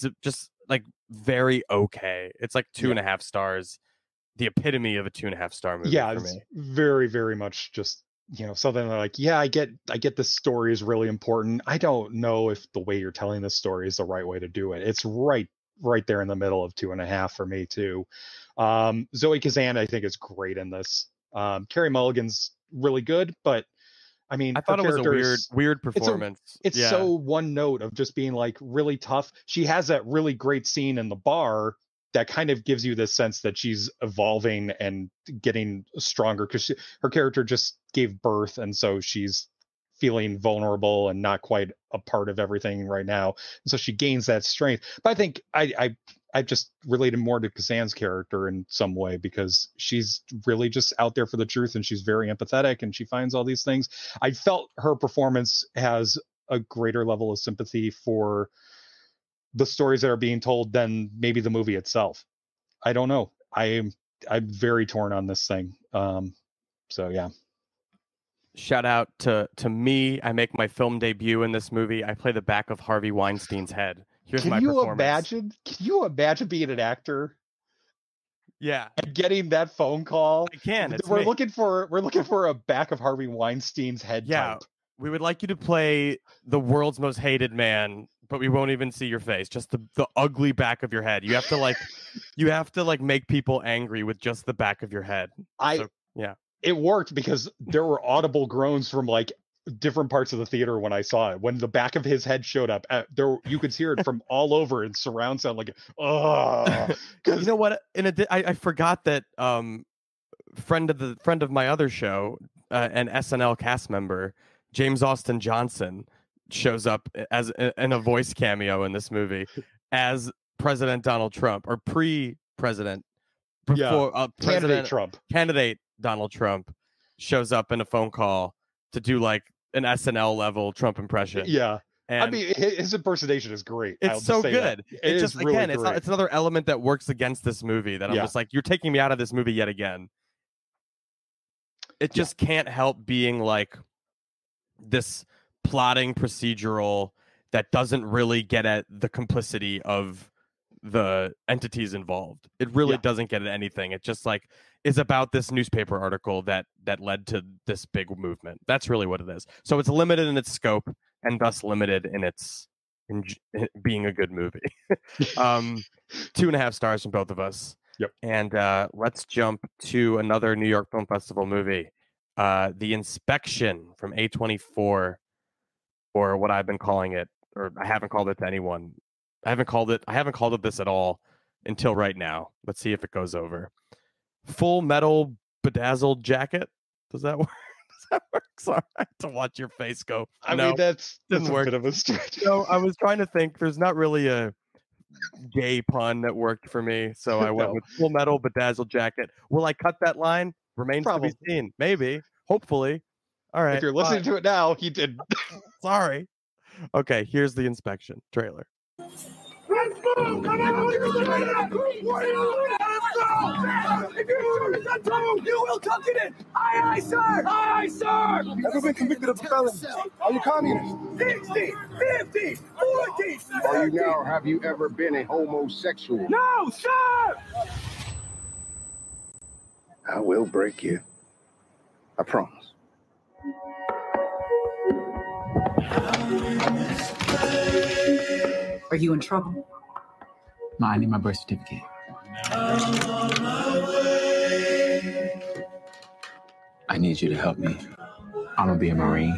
very okay. It's like 2.5 stars, the epitome of a 2.5 star movie.
Yeah,
for
it's
me.
very, very much just, something like, I get this story is really important. I don't know if the way you're telling this story is the right way to do it. It's right there in the middle of 2.5 for me too. Zoe Kazan, I think, is great in this. Carey Mulligan's really good, but I mean,
I thought it was a weird performance.
It's so one note of just being like really tough. She has that really great scene in the bar that kind of gives you this sense that she's evolving and getting stronger, because her character just gave birth, and so she's feeling vulnerable and not quite a part of everything right now, and so she gains that strength. But I think I just related more to Kazan's character in some way, because she's really just out there for the truth, and she's very empathetic, and she finds all these things. I felt her performance has a greater level of sympathy for the stories that are being told than maybe the movie itself. I don't know. I'm very torn on this thing. So yeah.
Shout out to me. I make my film debut in this movie. I play the back of Harvey Weinstein's head. Here's my performance.
Can you imagine being an actor?
Yeah.
And getting that phone call?
I can.
We're looking for a back of Harvey Weinstein's head type.
We would like you to play the world's most hated man, but we won't even see your face. Just the ugly back of your head. You have to make people angry with just the back of your head.
It worked because there were audible groans from like different parts of the theater when I saw it. When the back of his head showed up, you could hear it from all over in surround sound, like, oh.
You know what? I forgot that friend of my other show, an SNL cast member, James Austin Johnson, shows up in a voice cameo in this movie as President Donald Trump, or pre-president, before candidate Donald Trump shows up in a phone call to do like an SNL level Trump impression.
Yeah.
And
I mean, his impersonation is great.
It's so good.
It's just really
again,
great.
It's another element that works against this movie that I'm just like, you're taking me out of this movie yet again. It just can't help being like this plotting procedural that doesn't really get at the complicity of the entities involved. It really doesn't get at anything. It just like is about this newspaper article that led to this big movement. That's really what it is. So it's limited in its scope and thus limited in its being a good movie. 2.5 stars from both of us.
Yep.
And let's jump to another New York Film Festival movie, The Inspection from A24, or what I've been calling it, or I haven't called it to anyone. I haven't called it this at all until right now. Let's see if it goes over. Full Metal Bedazzled Jacket. Does that work? Does that work? Sorry, I had to watch your face go.
I mean, that's a bit of a stretch.
No, I was trying to think. There's not really a gay pun that worked for me, so I went with Full Metal Bedazzled Jacket. Will I cut that line? Remains to be seen. Maybe. Hopefully. All right.
If you're listening to it now, he did.
Sorry. Okay, here's The Inspection trailer.
Let's move! Come on! If you're in trouble, you will tuck it in! Aye, sir! Aye, sir!
Ever been convicted of a felony? Are you communist?
60, 50, 40!
Are you now, or have you ever been a homosexual?
No, sir!
I will break you. I promise.
Are you in trouble?
No, I need my birth certificate. I need you to help me. I'm gonna be a Marine.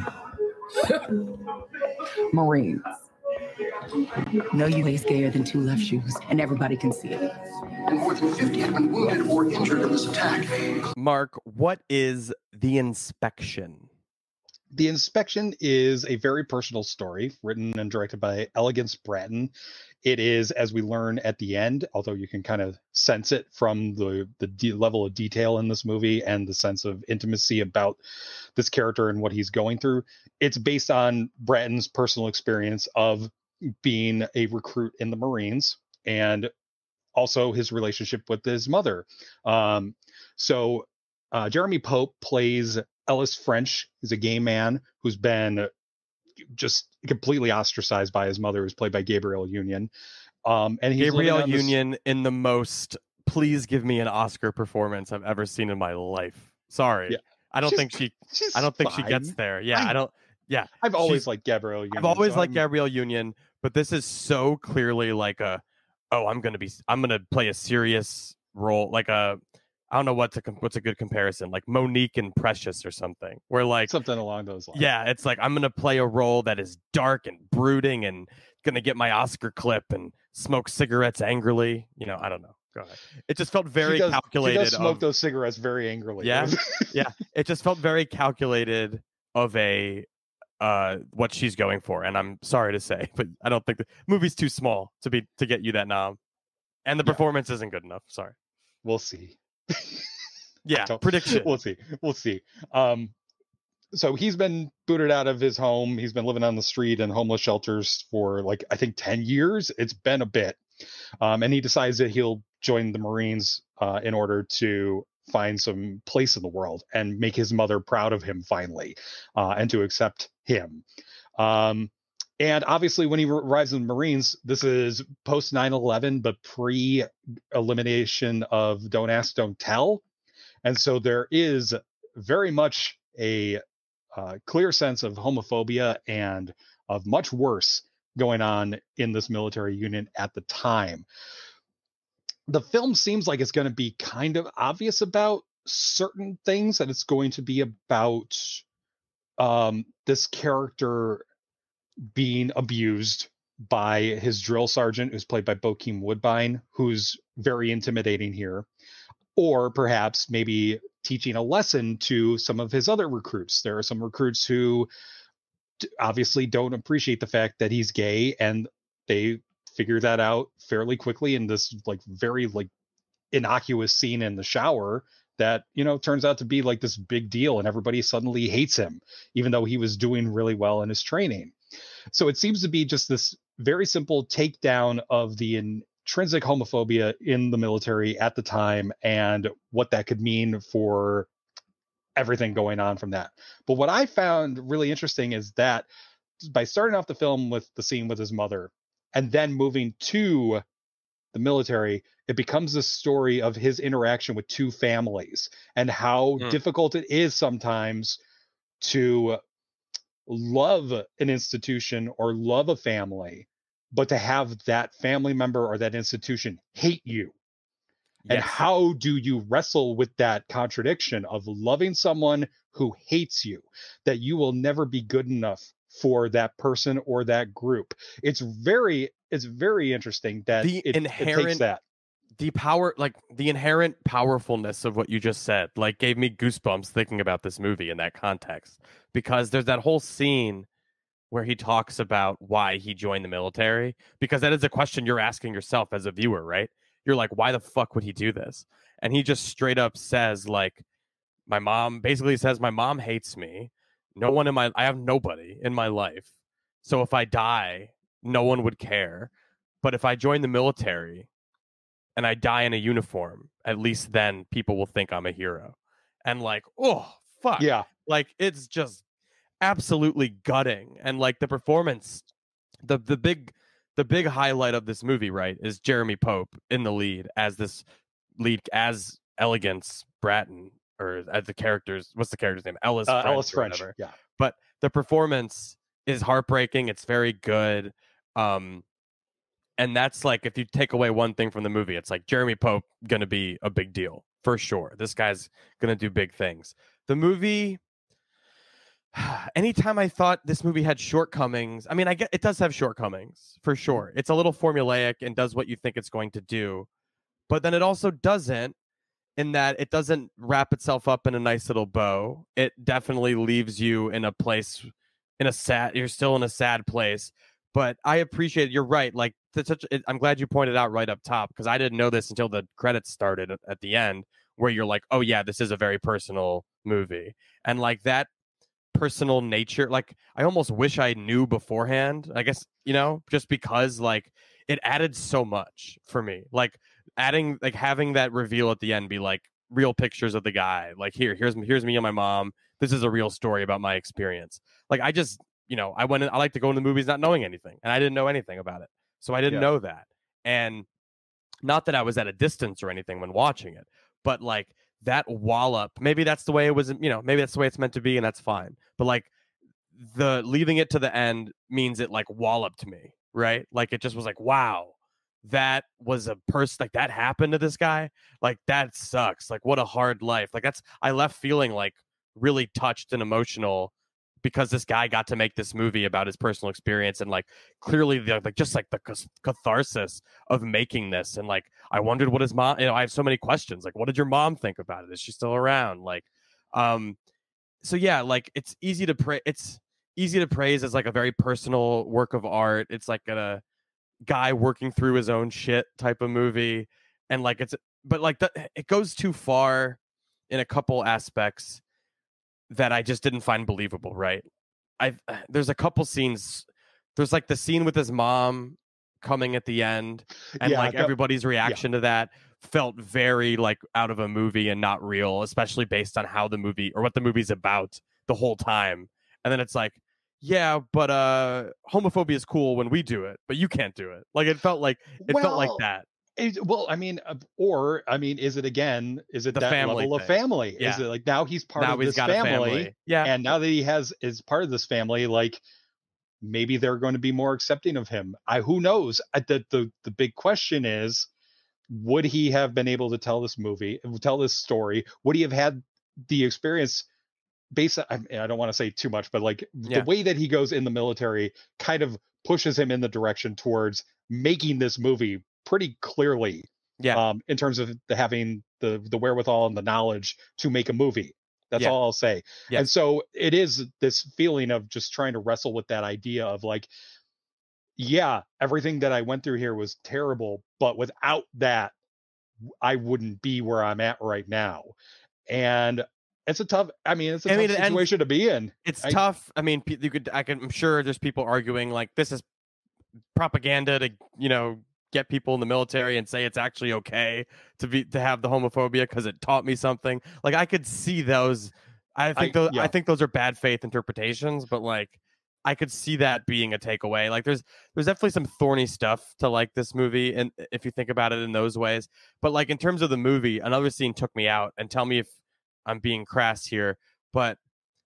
Marines. No, you ain't scared than two left shoes, and everybody can see it.
And more than 50 have been wounded or injured in this attack.
Mark, what is The Inspection?
The Inspection is a very personal story written and directed by Elegance Bratton. It is, as we learn at the end, although you can kind of sense it from the level of detail in this movie and the sense of intimacy about this character and what he's going through. It's based on Bratton's personal experience of being a recruit in the Marines and also his relationship with his mother. Jeremy Pope plays Ellis French. He's a gay man who's been just completely ostracized by his mother, who's played by Gabrielle Union. And he's
Gabrielle Union in the most please give me an Oscar performance I've ever seen in my life. Sorry.
Yeah.
I don't think she gets there. Yeah,
I've always liked Gabrielle Union.
I've always liked Gabrielle Union, but this is so clearly like I'm gonna play a serious role, like I don't know what's a good comparison, like Monique and Precious or something, where like
something along those lines.
Yeah, it's like I'm gonna play a role that is dark and brooding and gonna get my Oscar clip and smoke cigarettes angrily. I don't know. Go ahead. It just felt very calculated.
She does smoke those cigarettes very angrily.
Yeah, yeah. It just felt very calculated of what she's going for, and I'm sorry to say, but I don't think the movie's too small to get you that nom, and the performance isn't good enough. Sorry.
We'll see.
Yeah, prediction.
We'll see. So he's been booted out of his home. He's been living on the street and homeless shelters for I think 10 years. It's been a bit. And he decides that he'll join the Marines in order to find some place in the world and make his mother proud of him finally, and to accept him. And obviously when he arrives in the Marines, this is post 9/11, but pre-elimination of Don't Ask, Don't Tell. And so there is very much a clear sense of homophobia and of much worse going on in this military unit at the time. The film seems like it's going to be kind of obvious about certain things, that it's going to be about this character being abused by his drill sergeant, who's played by Bokeem Woodbine, who's very intimidating here, or perhaps maybe teaching a lesson to some of his other recruits. There are some recruits who obviously don't appreciate the fact that he's gay, and they figure that out fairly quickly in this very innocuous scene in the shower that turns out to be this big deal, and everybody suddenly hates him, even though he was doing really well in his training. So it seems to be just this very simple takedown of the intrinsic homophobia in the military at the time and what that could mean for everything going on from that. But what I found really interesting is that by starting off the film with the scene with his mother and then moving to the military, it becomes a story of his interaction with two families and how difficult it is sometimes to love an institution or love a family but to have that family member or that institution hate you. And
Yes.
how do you wrestle with that contradiction of loving someone who hates you, that you will never be good enough for that person or that group? It's very interesting that
The
it takes that.
The inherent powerfulness of what you just said, like, gave me goosebumps thinking about this movie in that context, because there's that whole scene where he talks about why he joined the military, because that is a question you're asking yourself as a viewer, right? You're like, why the fuck would he do this? And he just straight up says, like, my mom hates me. I have nobody in my life. So if I die, no one would care. But if I join the military and I die in a uniform, at least then people will think I'm a hero. And like, oh, fuck.
Yeah.
Like, it's just absolutely gutting. And like the performance, the big highlight of this movie, right, is Jeremy Pope in the lead as Elegance Bratton, or as the character's, what's the character's name? Ellis French.
Yeah.
But the performance is heartbreaking. It's very good. And that's like, if you take away one thing from the movie, it's like Jeremy Pope going to be a big deal for sure. This guy's going to do big things. The movie, anytime I thought this movie had shortcomings, I mean, I get it does have shortcomings for sure. It's a little formulaic and does what you think it's going to do, but then it also doesn't, in that it doesn't wrap itself up in a nice little bow. It definitely leaves you in a place, you're still in a sad place. But I appreciate, you're right. Like, I'm glad you pointed out right up top, because I didn't know this until the credits started at the end, where you're like, oh yeah, this is a very personal movie. And like that personal nature, like, I almost wish I knew beforehand, I guess, just because like it added so much for me. Like having that reveal at the end be like real pictures of the guy, like here's me and my mom, this is a real story about my experience. Like, I just, I like to go into movies not knowing anything, and I didn't know anything about it, so I didn't know that. And not that I was at a distance or anything when watching it, but like that wallop, maybe that's the way it was, maybe that's the way it's meant to be, and that's fine. But like the leaving it to the end means it like walloped me, right? Like, it just was like, wow, that was a person, like, that happened to this guy. Like, that sucks. Like, what a hard life. Like, I left feeling like really touched and emotional, because this guy got to make this movie about his personal experience, and like clearly the catharsis of making this. And like, I wondered what his mom, I have so many questions. Like, what did your mom think about it? Is she still around? Like, so yeah, like, it's easy to praise as like a very personal work of art. It's like a guy working through his own shit type of movie. And like, but like it goes too far in a couple aspects that I just didn't find believable, right? There's a couple scenes. There's like the scene with his mom coming at the end, and everybody's reaction to that felt very like out of a movie and not real, especially based on how the movie, or what the movie's about the whole time. And then it's like, yeah, but homophobia is cool when we do it, but you can't do it. Like, it felt like that.
Is it the that
family
level
thing
of family?
Yeah.
Is it like, now he's part of this
family? Yeah.
And now that is part of this family, like, maybe they're going to be more accepting of him. Who knows? The big question is, would he have been able to tell this story? Would he have had the experience based on, I don't want to say too much, but like the way that he goes in the military kind of pushes him in the direction towards making this movie pretty clearly, in terms of having the wherewithal and the knowledge to make a movie. That's all I'll say. And so it is this feeling of just trying to wrestle with that idea of like, yeah, everything that I went through here was terrible, but without that, I wouldn't be where I'm at right now. And it's a tough situation to be in.
It's tough. I mean, I'm sure there's people arguing like this is propaganda to, get people in the military and say it's actually okay to have the homophobia because it taught me something. Like, I could see those. I think those are bad faith interpretations, but like, I could see that being a takeaway. Like, there's definitely some thorny stuff to like this movie, and if you think about it in those ways. But like, in terms of the movie, another scene took me out, and tell me if I'm being crass here, but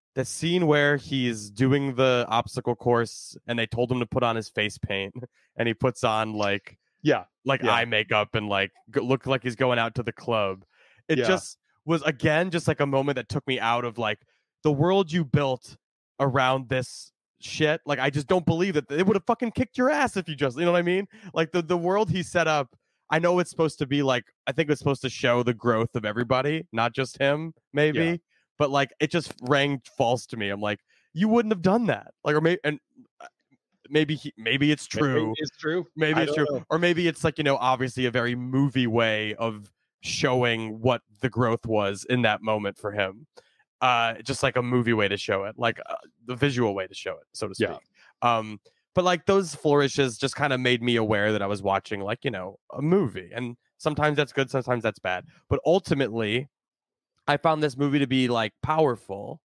the scene where he's doing the obstacle course and they told him to put on his face paint and he puts on like eye makeup and like look like he's going out to the club. It just was, again, just like a moment that took me out of like the world you built around this shit. Like, I just don't believe that it would have fucking kicked your ass if you just, you know what I mean? Like the world he set up, I know it's supposed to be like, I think it's supposed to show the growth of everybody, not just him, maybe. Yeah. But like, it just rang false to me. I'm like, you wouldn't have done that. Like, or maybe, and maybe it's true.
Maybe it's true.
Maybe it's true. Know. Or maybe it's like, you know, obviously a very movie way of showing what the growth was in that moment for him. Just like a movie way to show it, like the visual way to show it, so to speak. Yeah. But like those flourishes just kind of made me aware that I was watching, like, you know, a movie. And sometimes that's good, sometimes that's bad. But ultimately, I found this movie to be like powerful.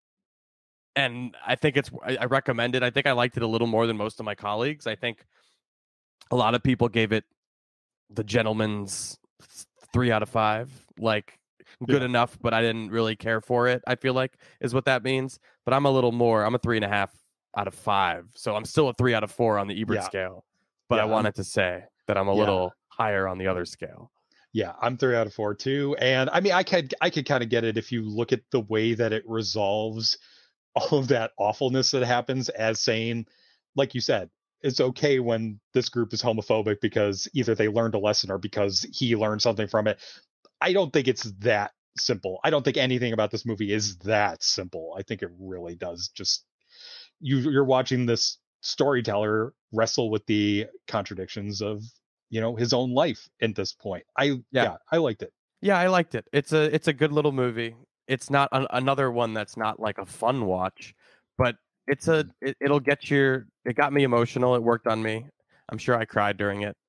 And I think I recommend it. I think I liked it a little more than most of my colleagues. I think a lot of people gave it the gentleman's 3 out of 5. Like, good enough, but I didn't really care for it, I feel like, is what that means. But I'm a little more. I'm a 3.5 out of 5. So I'm still a 3 out of 4 on the Ebert scale. But I wanted to say that I'm a little higher on the other scale.
Yeah, I'm 3 out of 4 too. And I mean, I could kind of get it if you look at the way that it resolves all of that awfulness that happens as saying, like you said, it's okay when this group is homophobic because either they learned a lesson or because he learned something from it. I don't think it's that simple. I don't think anything about this movie is that simple. I think it really does just, you're watching this storyteller wrestle with the contradictions of, you know, his own life at this point. I liked it.
Yeah, I liked it. It's a good little movie. It's not another one that's not like a fun watch, but it'll get it got me emotional. It worked on me. I'm sure I cried during it.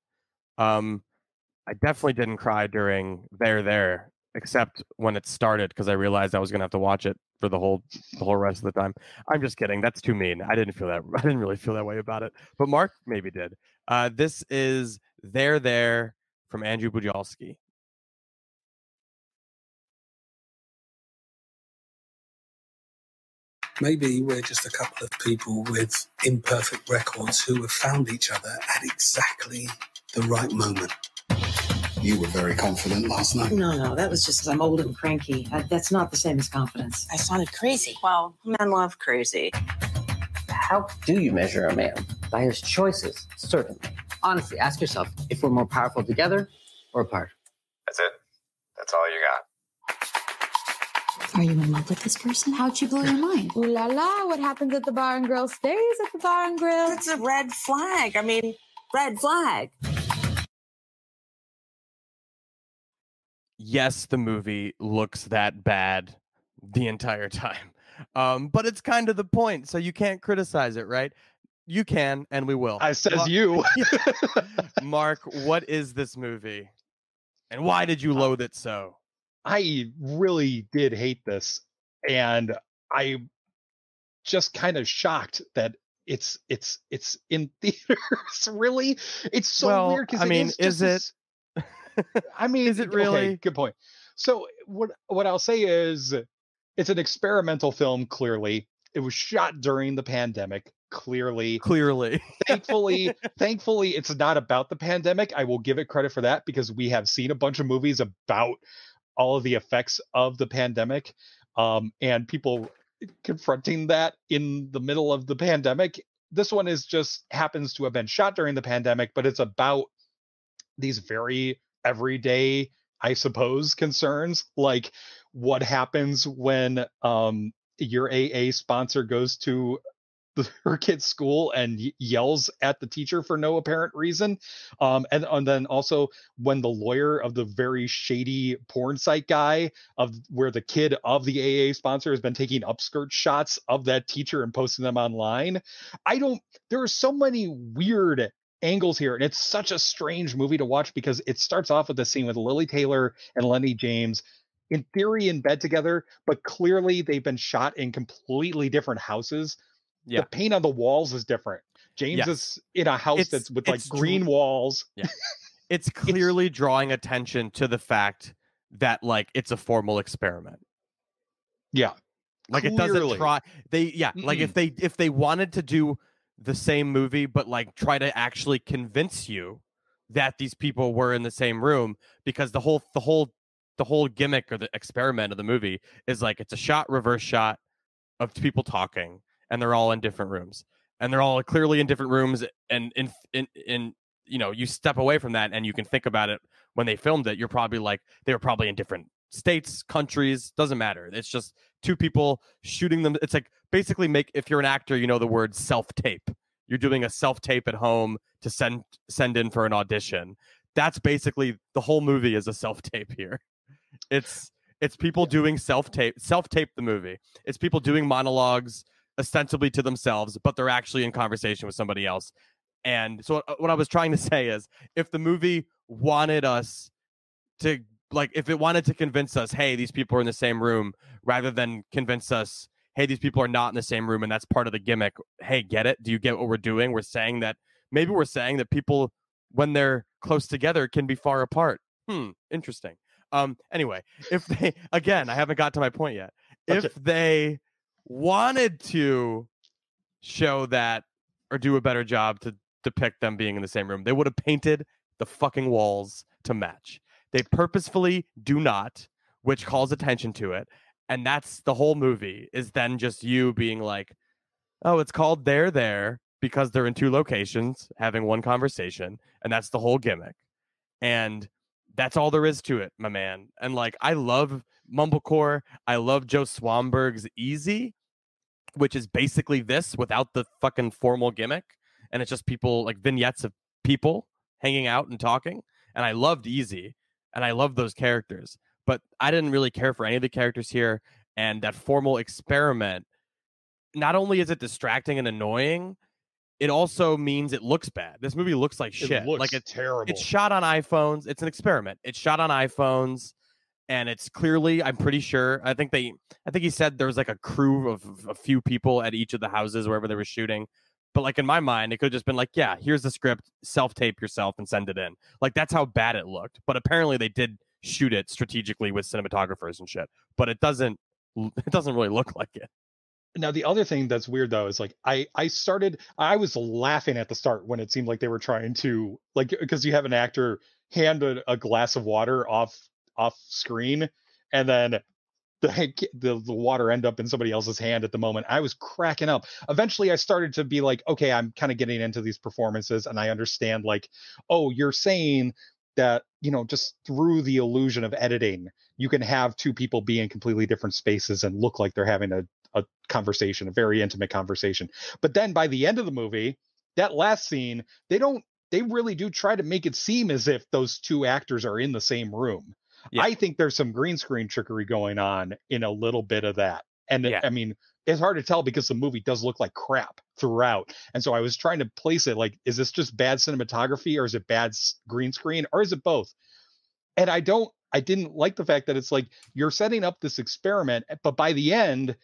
I definitely didn't cry during There, except when it started because I realized I was gonna have to watch it for the whole rest of the time. I'm just kidding. That's too mean. I didn't really feel that way about it. But Mark maybe did. This is There from Andrew Bujalski.
Maybe we're just a couple of people with imperfect records who have found each other at exactly the right moment.
You were very confident last night.
No, that was just because I'm old and cranky. That's not the same as confidence.
I sounded crazy. Well, men love crazy.
How do you measure a man? By his choices, certainly. Honestly, ask yourself if we're more powerful together or apart.
That's it. That's all you got.
Are you in love with this person? How'd she blow your mind?
Ooh la la, what happens at the bar and grill stays at the bar and grill.
It's a red flag. I mean, red flag.
Yes, the movie looks that bad the entire time. But it's kind of the point, so you can't criticize it, right? You can, and we will.
I says you.
Mark, what is this movie? And why did you loathe it so?
I really did hate this, and I'm just kind of shocked that it's in theaters. Really, it's so weird because
I mean, is it?
I mean,
is it really?
Okay, good point. So what I'll say is, it's an experimental film. Clearly, it was shot during the pandemic. Clearly, thankfully, it's not about the pandemic. I will give it credit for that because we have seen a bunch of movies about all of the effects of the pandemic, and people confronting that in the middle of the pandemic. This one happens to have been shot during the pandemic, but it's about these very everyday, I suppose, concerns, like what happens when your AA sponsor goes to her kid's school and yells at the teacher for no apparent reason, and then also when the lawyer of the very shady porn site guy where the kid of the AA sponsor has been taking upskirt shots of that teacher and posting them online. There are so many weird angles here, and it's such a strange movie to watch because it starts off with a scene with Lily Taylor and Lenny James in theory in bed together, but clearly they've been shot in completely different houses. The paint on the walls is different. James is in a house that's with like green walls.
Yeah. It's clearly drawing attention to the fact that like it's a formal experiment.
Yeah.
Like it doesn't try. Like if they wanted to do the same movie, but like try to actually convince you that these people were in the same room, because the whole gimmick or the experiment of the movie is like it's a shot reverse shot of people talking, and they're all in different rooms, and they're all clearly in different rooms, and in you step away from that and you can think about it when they filmed it, you're probably like they were probably in different states, countries, doesn't matter. It's just two people shooting them. It's like basically if you're an actor, you know the word self-tape. You're doing a self-tape at home to send in for an audition. That's basically the whole movie is a self-tape here. It's people doing self-tape the movie. It's people doing monologues ostensibly to themselves, but they're actually in conversation with somebody else. And so what I was trying to say is, if the movie wanted us to, like, if it wanted to convince us, hey, these people are in the same room, rather than convince us, hey, these people are not in the same room and that's part of the gimmick. Hey, get it? Do you get what we're doing? We're saying that people, when they're close together, can be far apart. Interesting. Anyway, if they, again, I haven't got to my point yet.
Okay.
If they wanted to show that or do a better job to depict them being in the same room, they would have painted the fucking walls to match. They purposefully do not, which calls attention to it. And that's the whole movie, is then just you being like, oh, it's called They're There because they're in two locations having one conversation. And that's the whole gimmick. And that's all there is to it, my man. And like, I love Mumblecore. I love Joe Swanberg's Easy, which is basically this without the fucking formal gimmick. And it's just people, like vignettes of people hanging out and talking. And I loved Easy. And I love those characters. But I didn't really care for any of the characters here. And that formal experiment, not only is it distracting and annoying, it also means it looks bad. This movie looks like shit.
It looks
like it's
terrible.
It's shot on iPhones. It's an experiment. It's shot on iPhones. And it's clearly, I'm pretty sure, I think he said there was like a crew of a few people at each of the houses wherever they were shooting. But like in my mind, it could have just been like, yeah, here's the script, self-tape yourself and send it in. Like that's how bad it looked. But apparently they did shoot it strategically with cinematographers and shit. But it doesn't really look like it.
Now, the other thing that's weird, though, is like I was laughing at the start when it seemed like they were trying to, like, because you have an actor hand a glass of water off screen, and then the water end up in somebody else's hand at the moment. I was cracking up. Eventually, I started to be like, okay, I'm kind of getting into these performances, and I understand, like, oh, you're saying that, just through the illusion of editing, you can have two people be in completely different spaces and look like they're having a conversation, a very intimate conversation. But then by the end of the movie, that last scene, they really do try to make it seem as if those two actors are in the same room. Yeah. I think there's some green screen trickery going on in a little bit of that. And I mean, it's hard to tell because the movie does look like crap throughout. And so I was trying to place it like, is this just bad cinematography, or is it bad green screen, or is it both? And I didn't like the fact that it's like you're setting up this experiment, but by the end,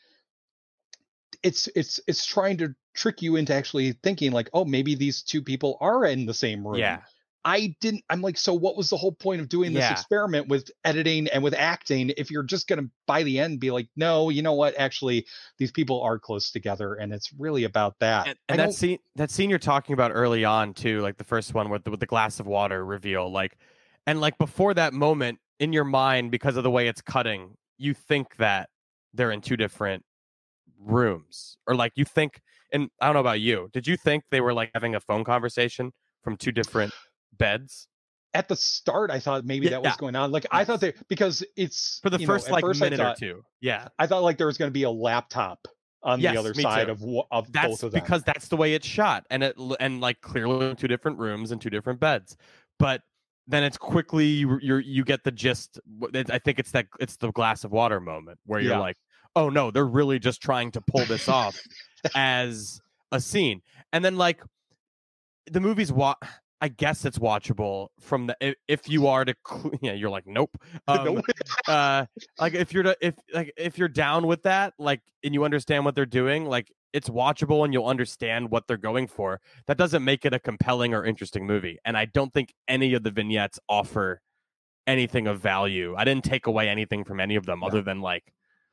it's trying to trick you into actually thinking like, oh, maybe these two people are in the same room.
Yeah.
I'm like, so what was the whole point of doing this experiment with editing and with acting if you're just going to, by the end, be like, no, you know what? Actually, these people are close together, and it's really about that.
And that scene you're talking about early on too, like the first one with the glass of water reveal, like, and like before that moment in your mind, because of the way it's cutting, you think that they're in two different rooms, or like you think, and I don't know about you, did you think they were like having a phone conversation from two different beds?
At the start, I thought maybe that was going on. Like I thought because it's
for the first like minute or two. Yeah,
I thought like there was going to be a laptop on the other side of both of them,
because that's the way it's shot, and like clearly in two different rooms and two different beds. But then it's quickly you get the gist. I think it's the glass of water moment where you're like, oh no, they're really just trying to pull this off as a scene. And then like the movie's I guess it's watchable from the, if you are to, you're like, nope. Like if you're down with that, like, and you understand what they're doing, like it's watchable and you'll understand what they're going for. That doesn't make it a compelling or interesting movie. And I don't think any of the vignettes offer anything of value. I didn't take away anything from any of them other than like,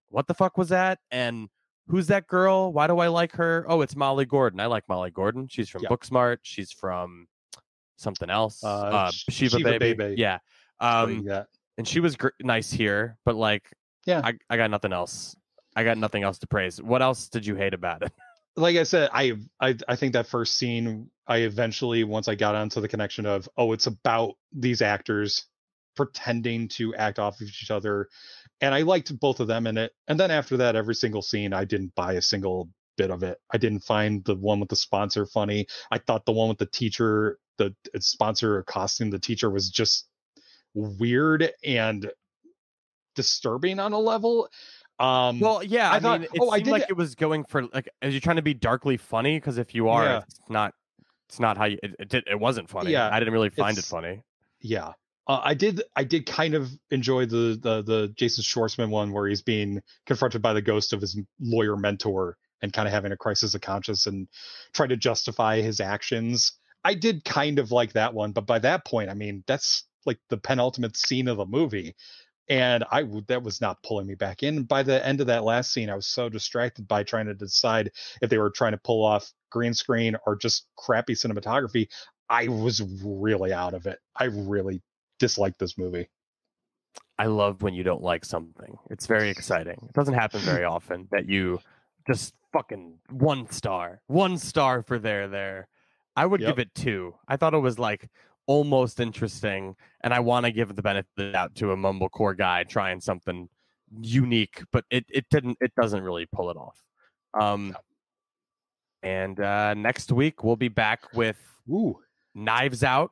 what the fuck was that? And who's that girl? Why do I like her? Oh, it's Molly Gordon. I like Molly Gordon. She's from Booksmart. She's from something else. Shiva Baby. Yeah. And she was nice here, but like, I got nothing else. I got nothing else to praise. What else did you hate about it?
Like I said, I think that first scene, I eventually, once I got onto the connection of, oh, it's about these actors pretending to act off of each other. And I liked both of them in it. And then after that, every single scene, I didn't buy a single bit of it. I didn't find the one with the sponsor funny. I thought the one with the teacher, the sponsor accosting the teacher, was just weird and disturbing on a level.
Well, yeah, I mean, it seemed like it was going for, like, as you're trying to be darkly funny, because if you are, it's not how you. It wasn't funny.
Yeah,
I didn't really find it funny.
Yeah, I did kind of enjoy the Jason Schwartzman one where he's being confronted by the ghost of his lawyer mentor and kind of having a crisis of conscience and trying to justify his actions. I did kind of like that one, but by that point, I mean, that's like the penultimate scene of the movie. And that was not pulling me back in. By the end of that last scene, I was so distracted by trying to decide if they were trying to pull off green screen or just crappy cinematography. I was really out of it. I really disliked this movie.
I love when you don't like something. It's very exciting. It doesn't happen very often that you just fucking 1 star for there. I would give it 2. I thought it was like almost interesting, and I want to give the benefit of the doubt to a mumblecore guy trying something unique, but it doesn't really pull it off. And next week we'll be back with Knives Out,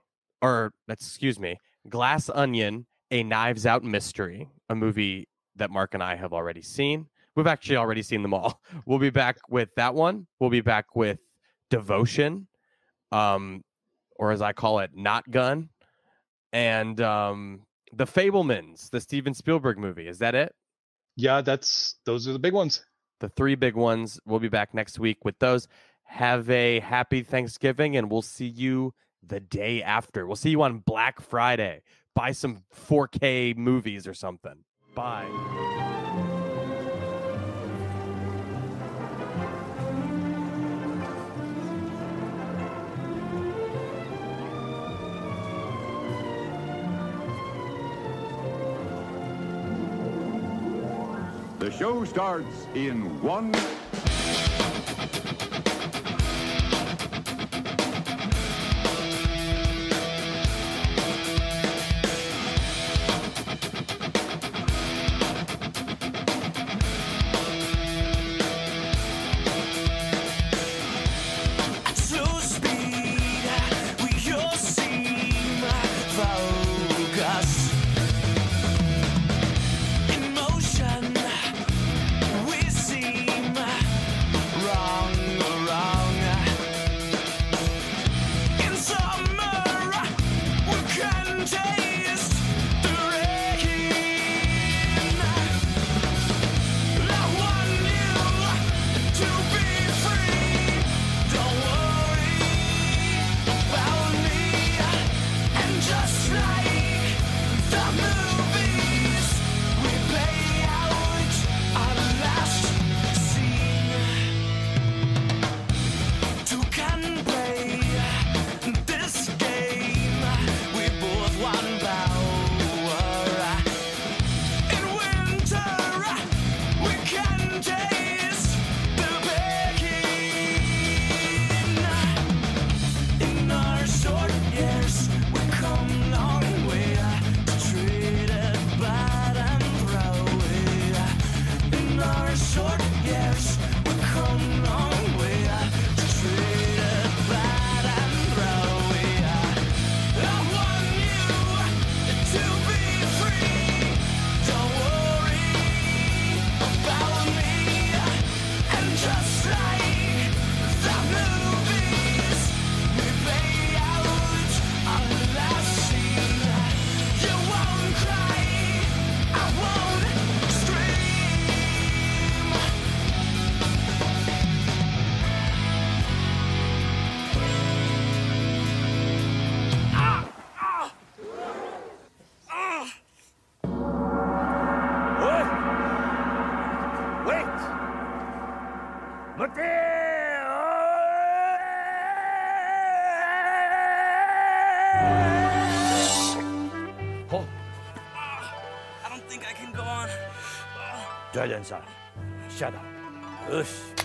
Glass Onion, a Knives Out mystery, a movie that Mark and I have already seen. We've actually already seen them all. We'll be back with that one. We'll be back with Devotion, or as I call it, Not Gun, and The Fabelmans, the Steven Spielberg movie. Is that it?
Yeah, those are the big ones.
The 3 big ones. We'll be back next week with those. Have a happy Thanksgiving, and we'll see you the day after. We'll see you on Black Friday. Buy some 4K movies or something. Bye.
The show starts in 1...
Emotion, we seem
Shut up. Ush.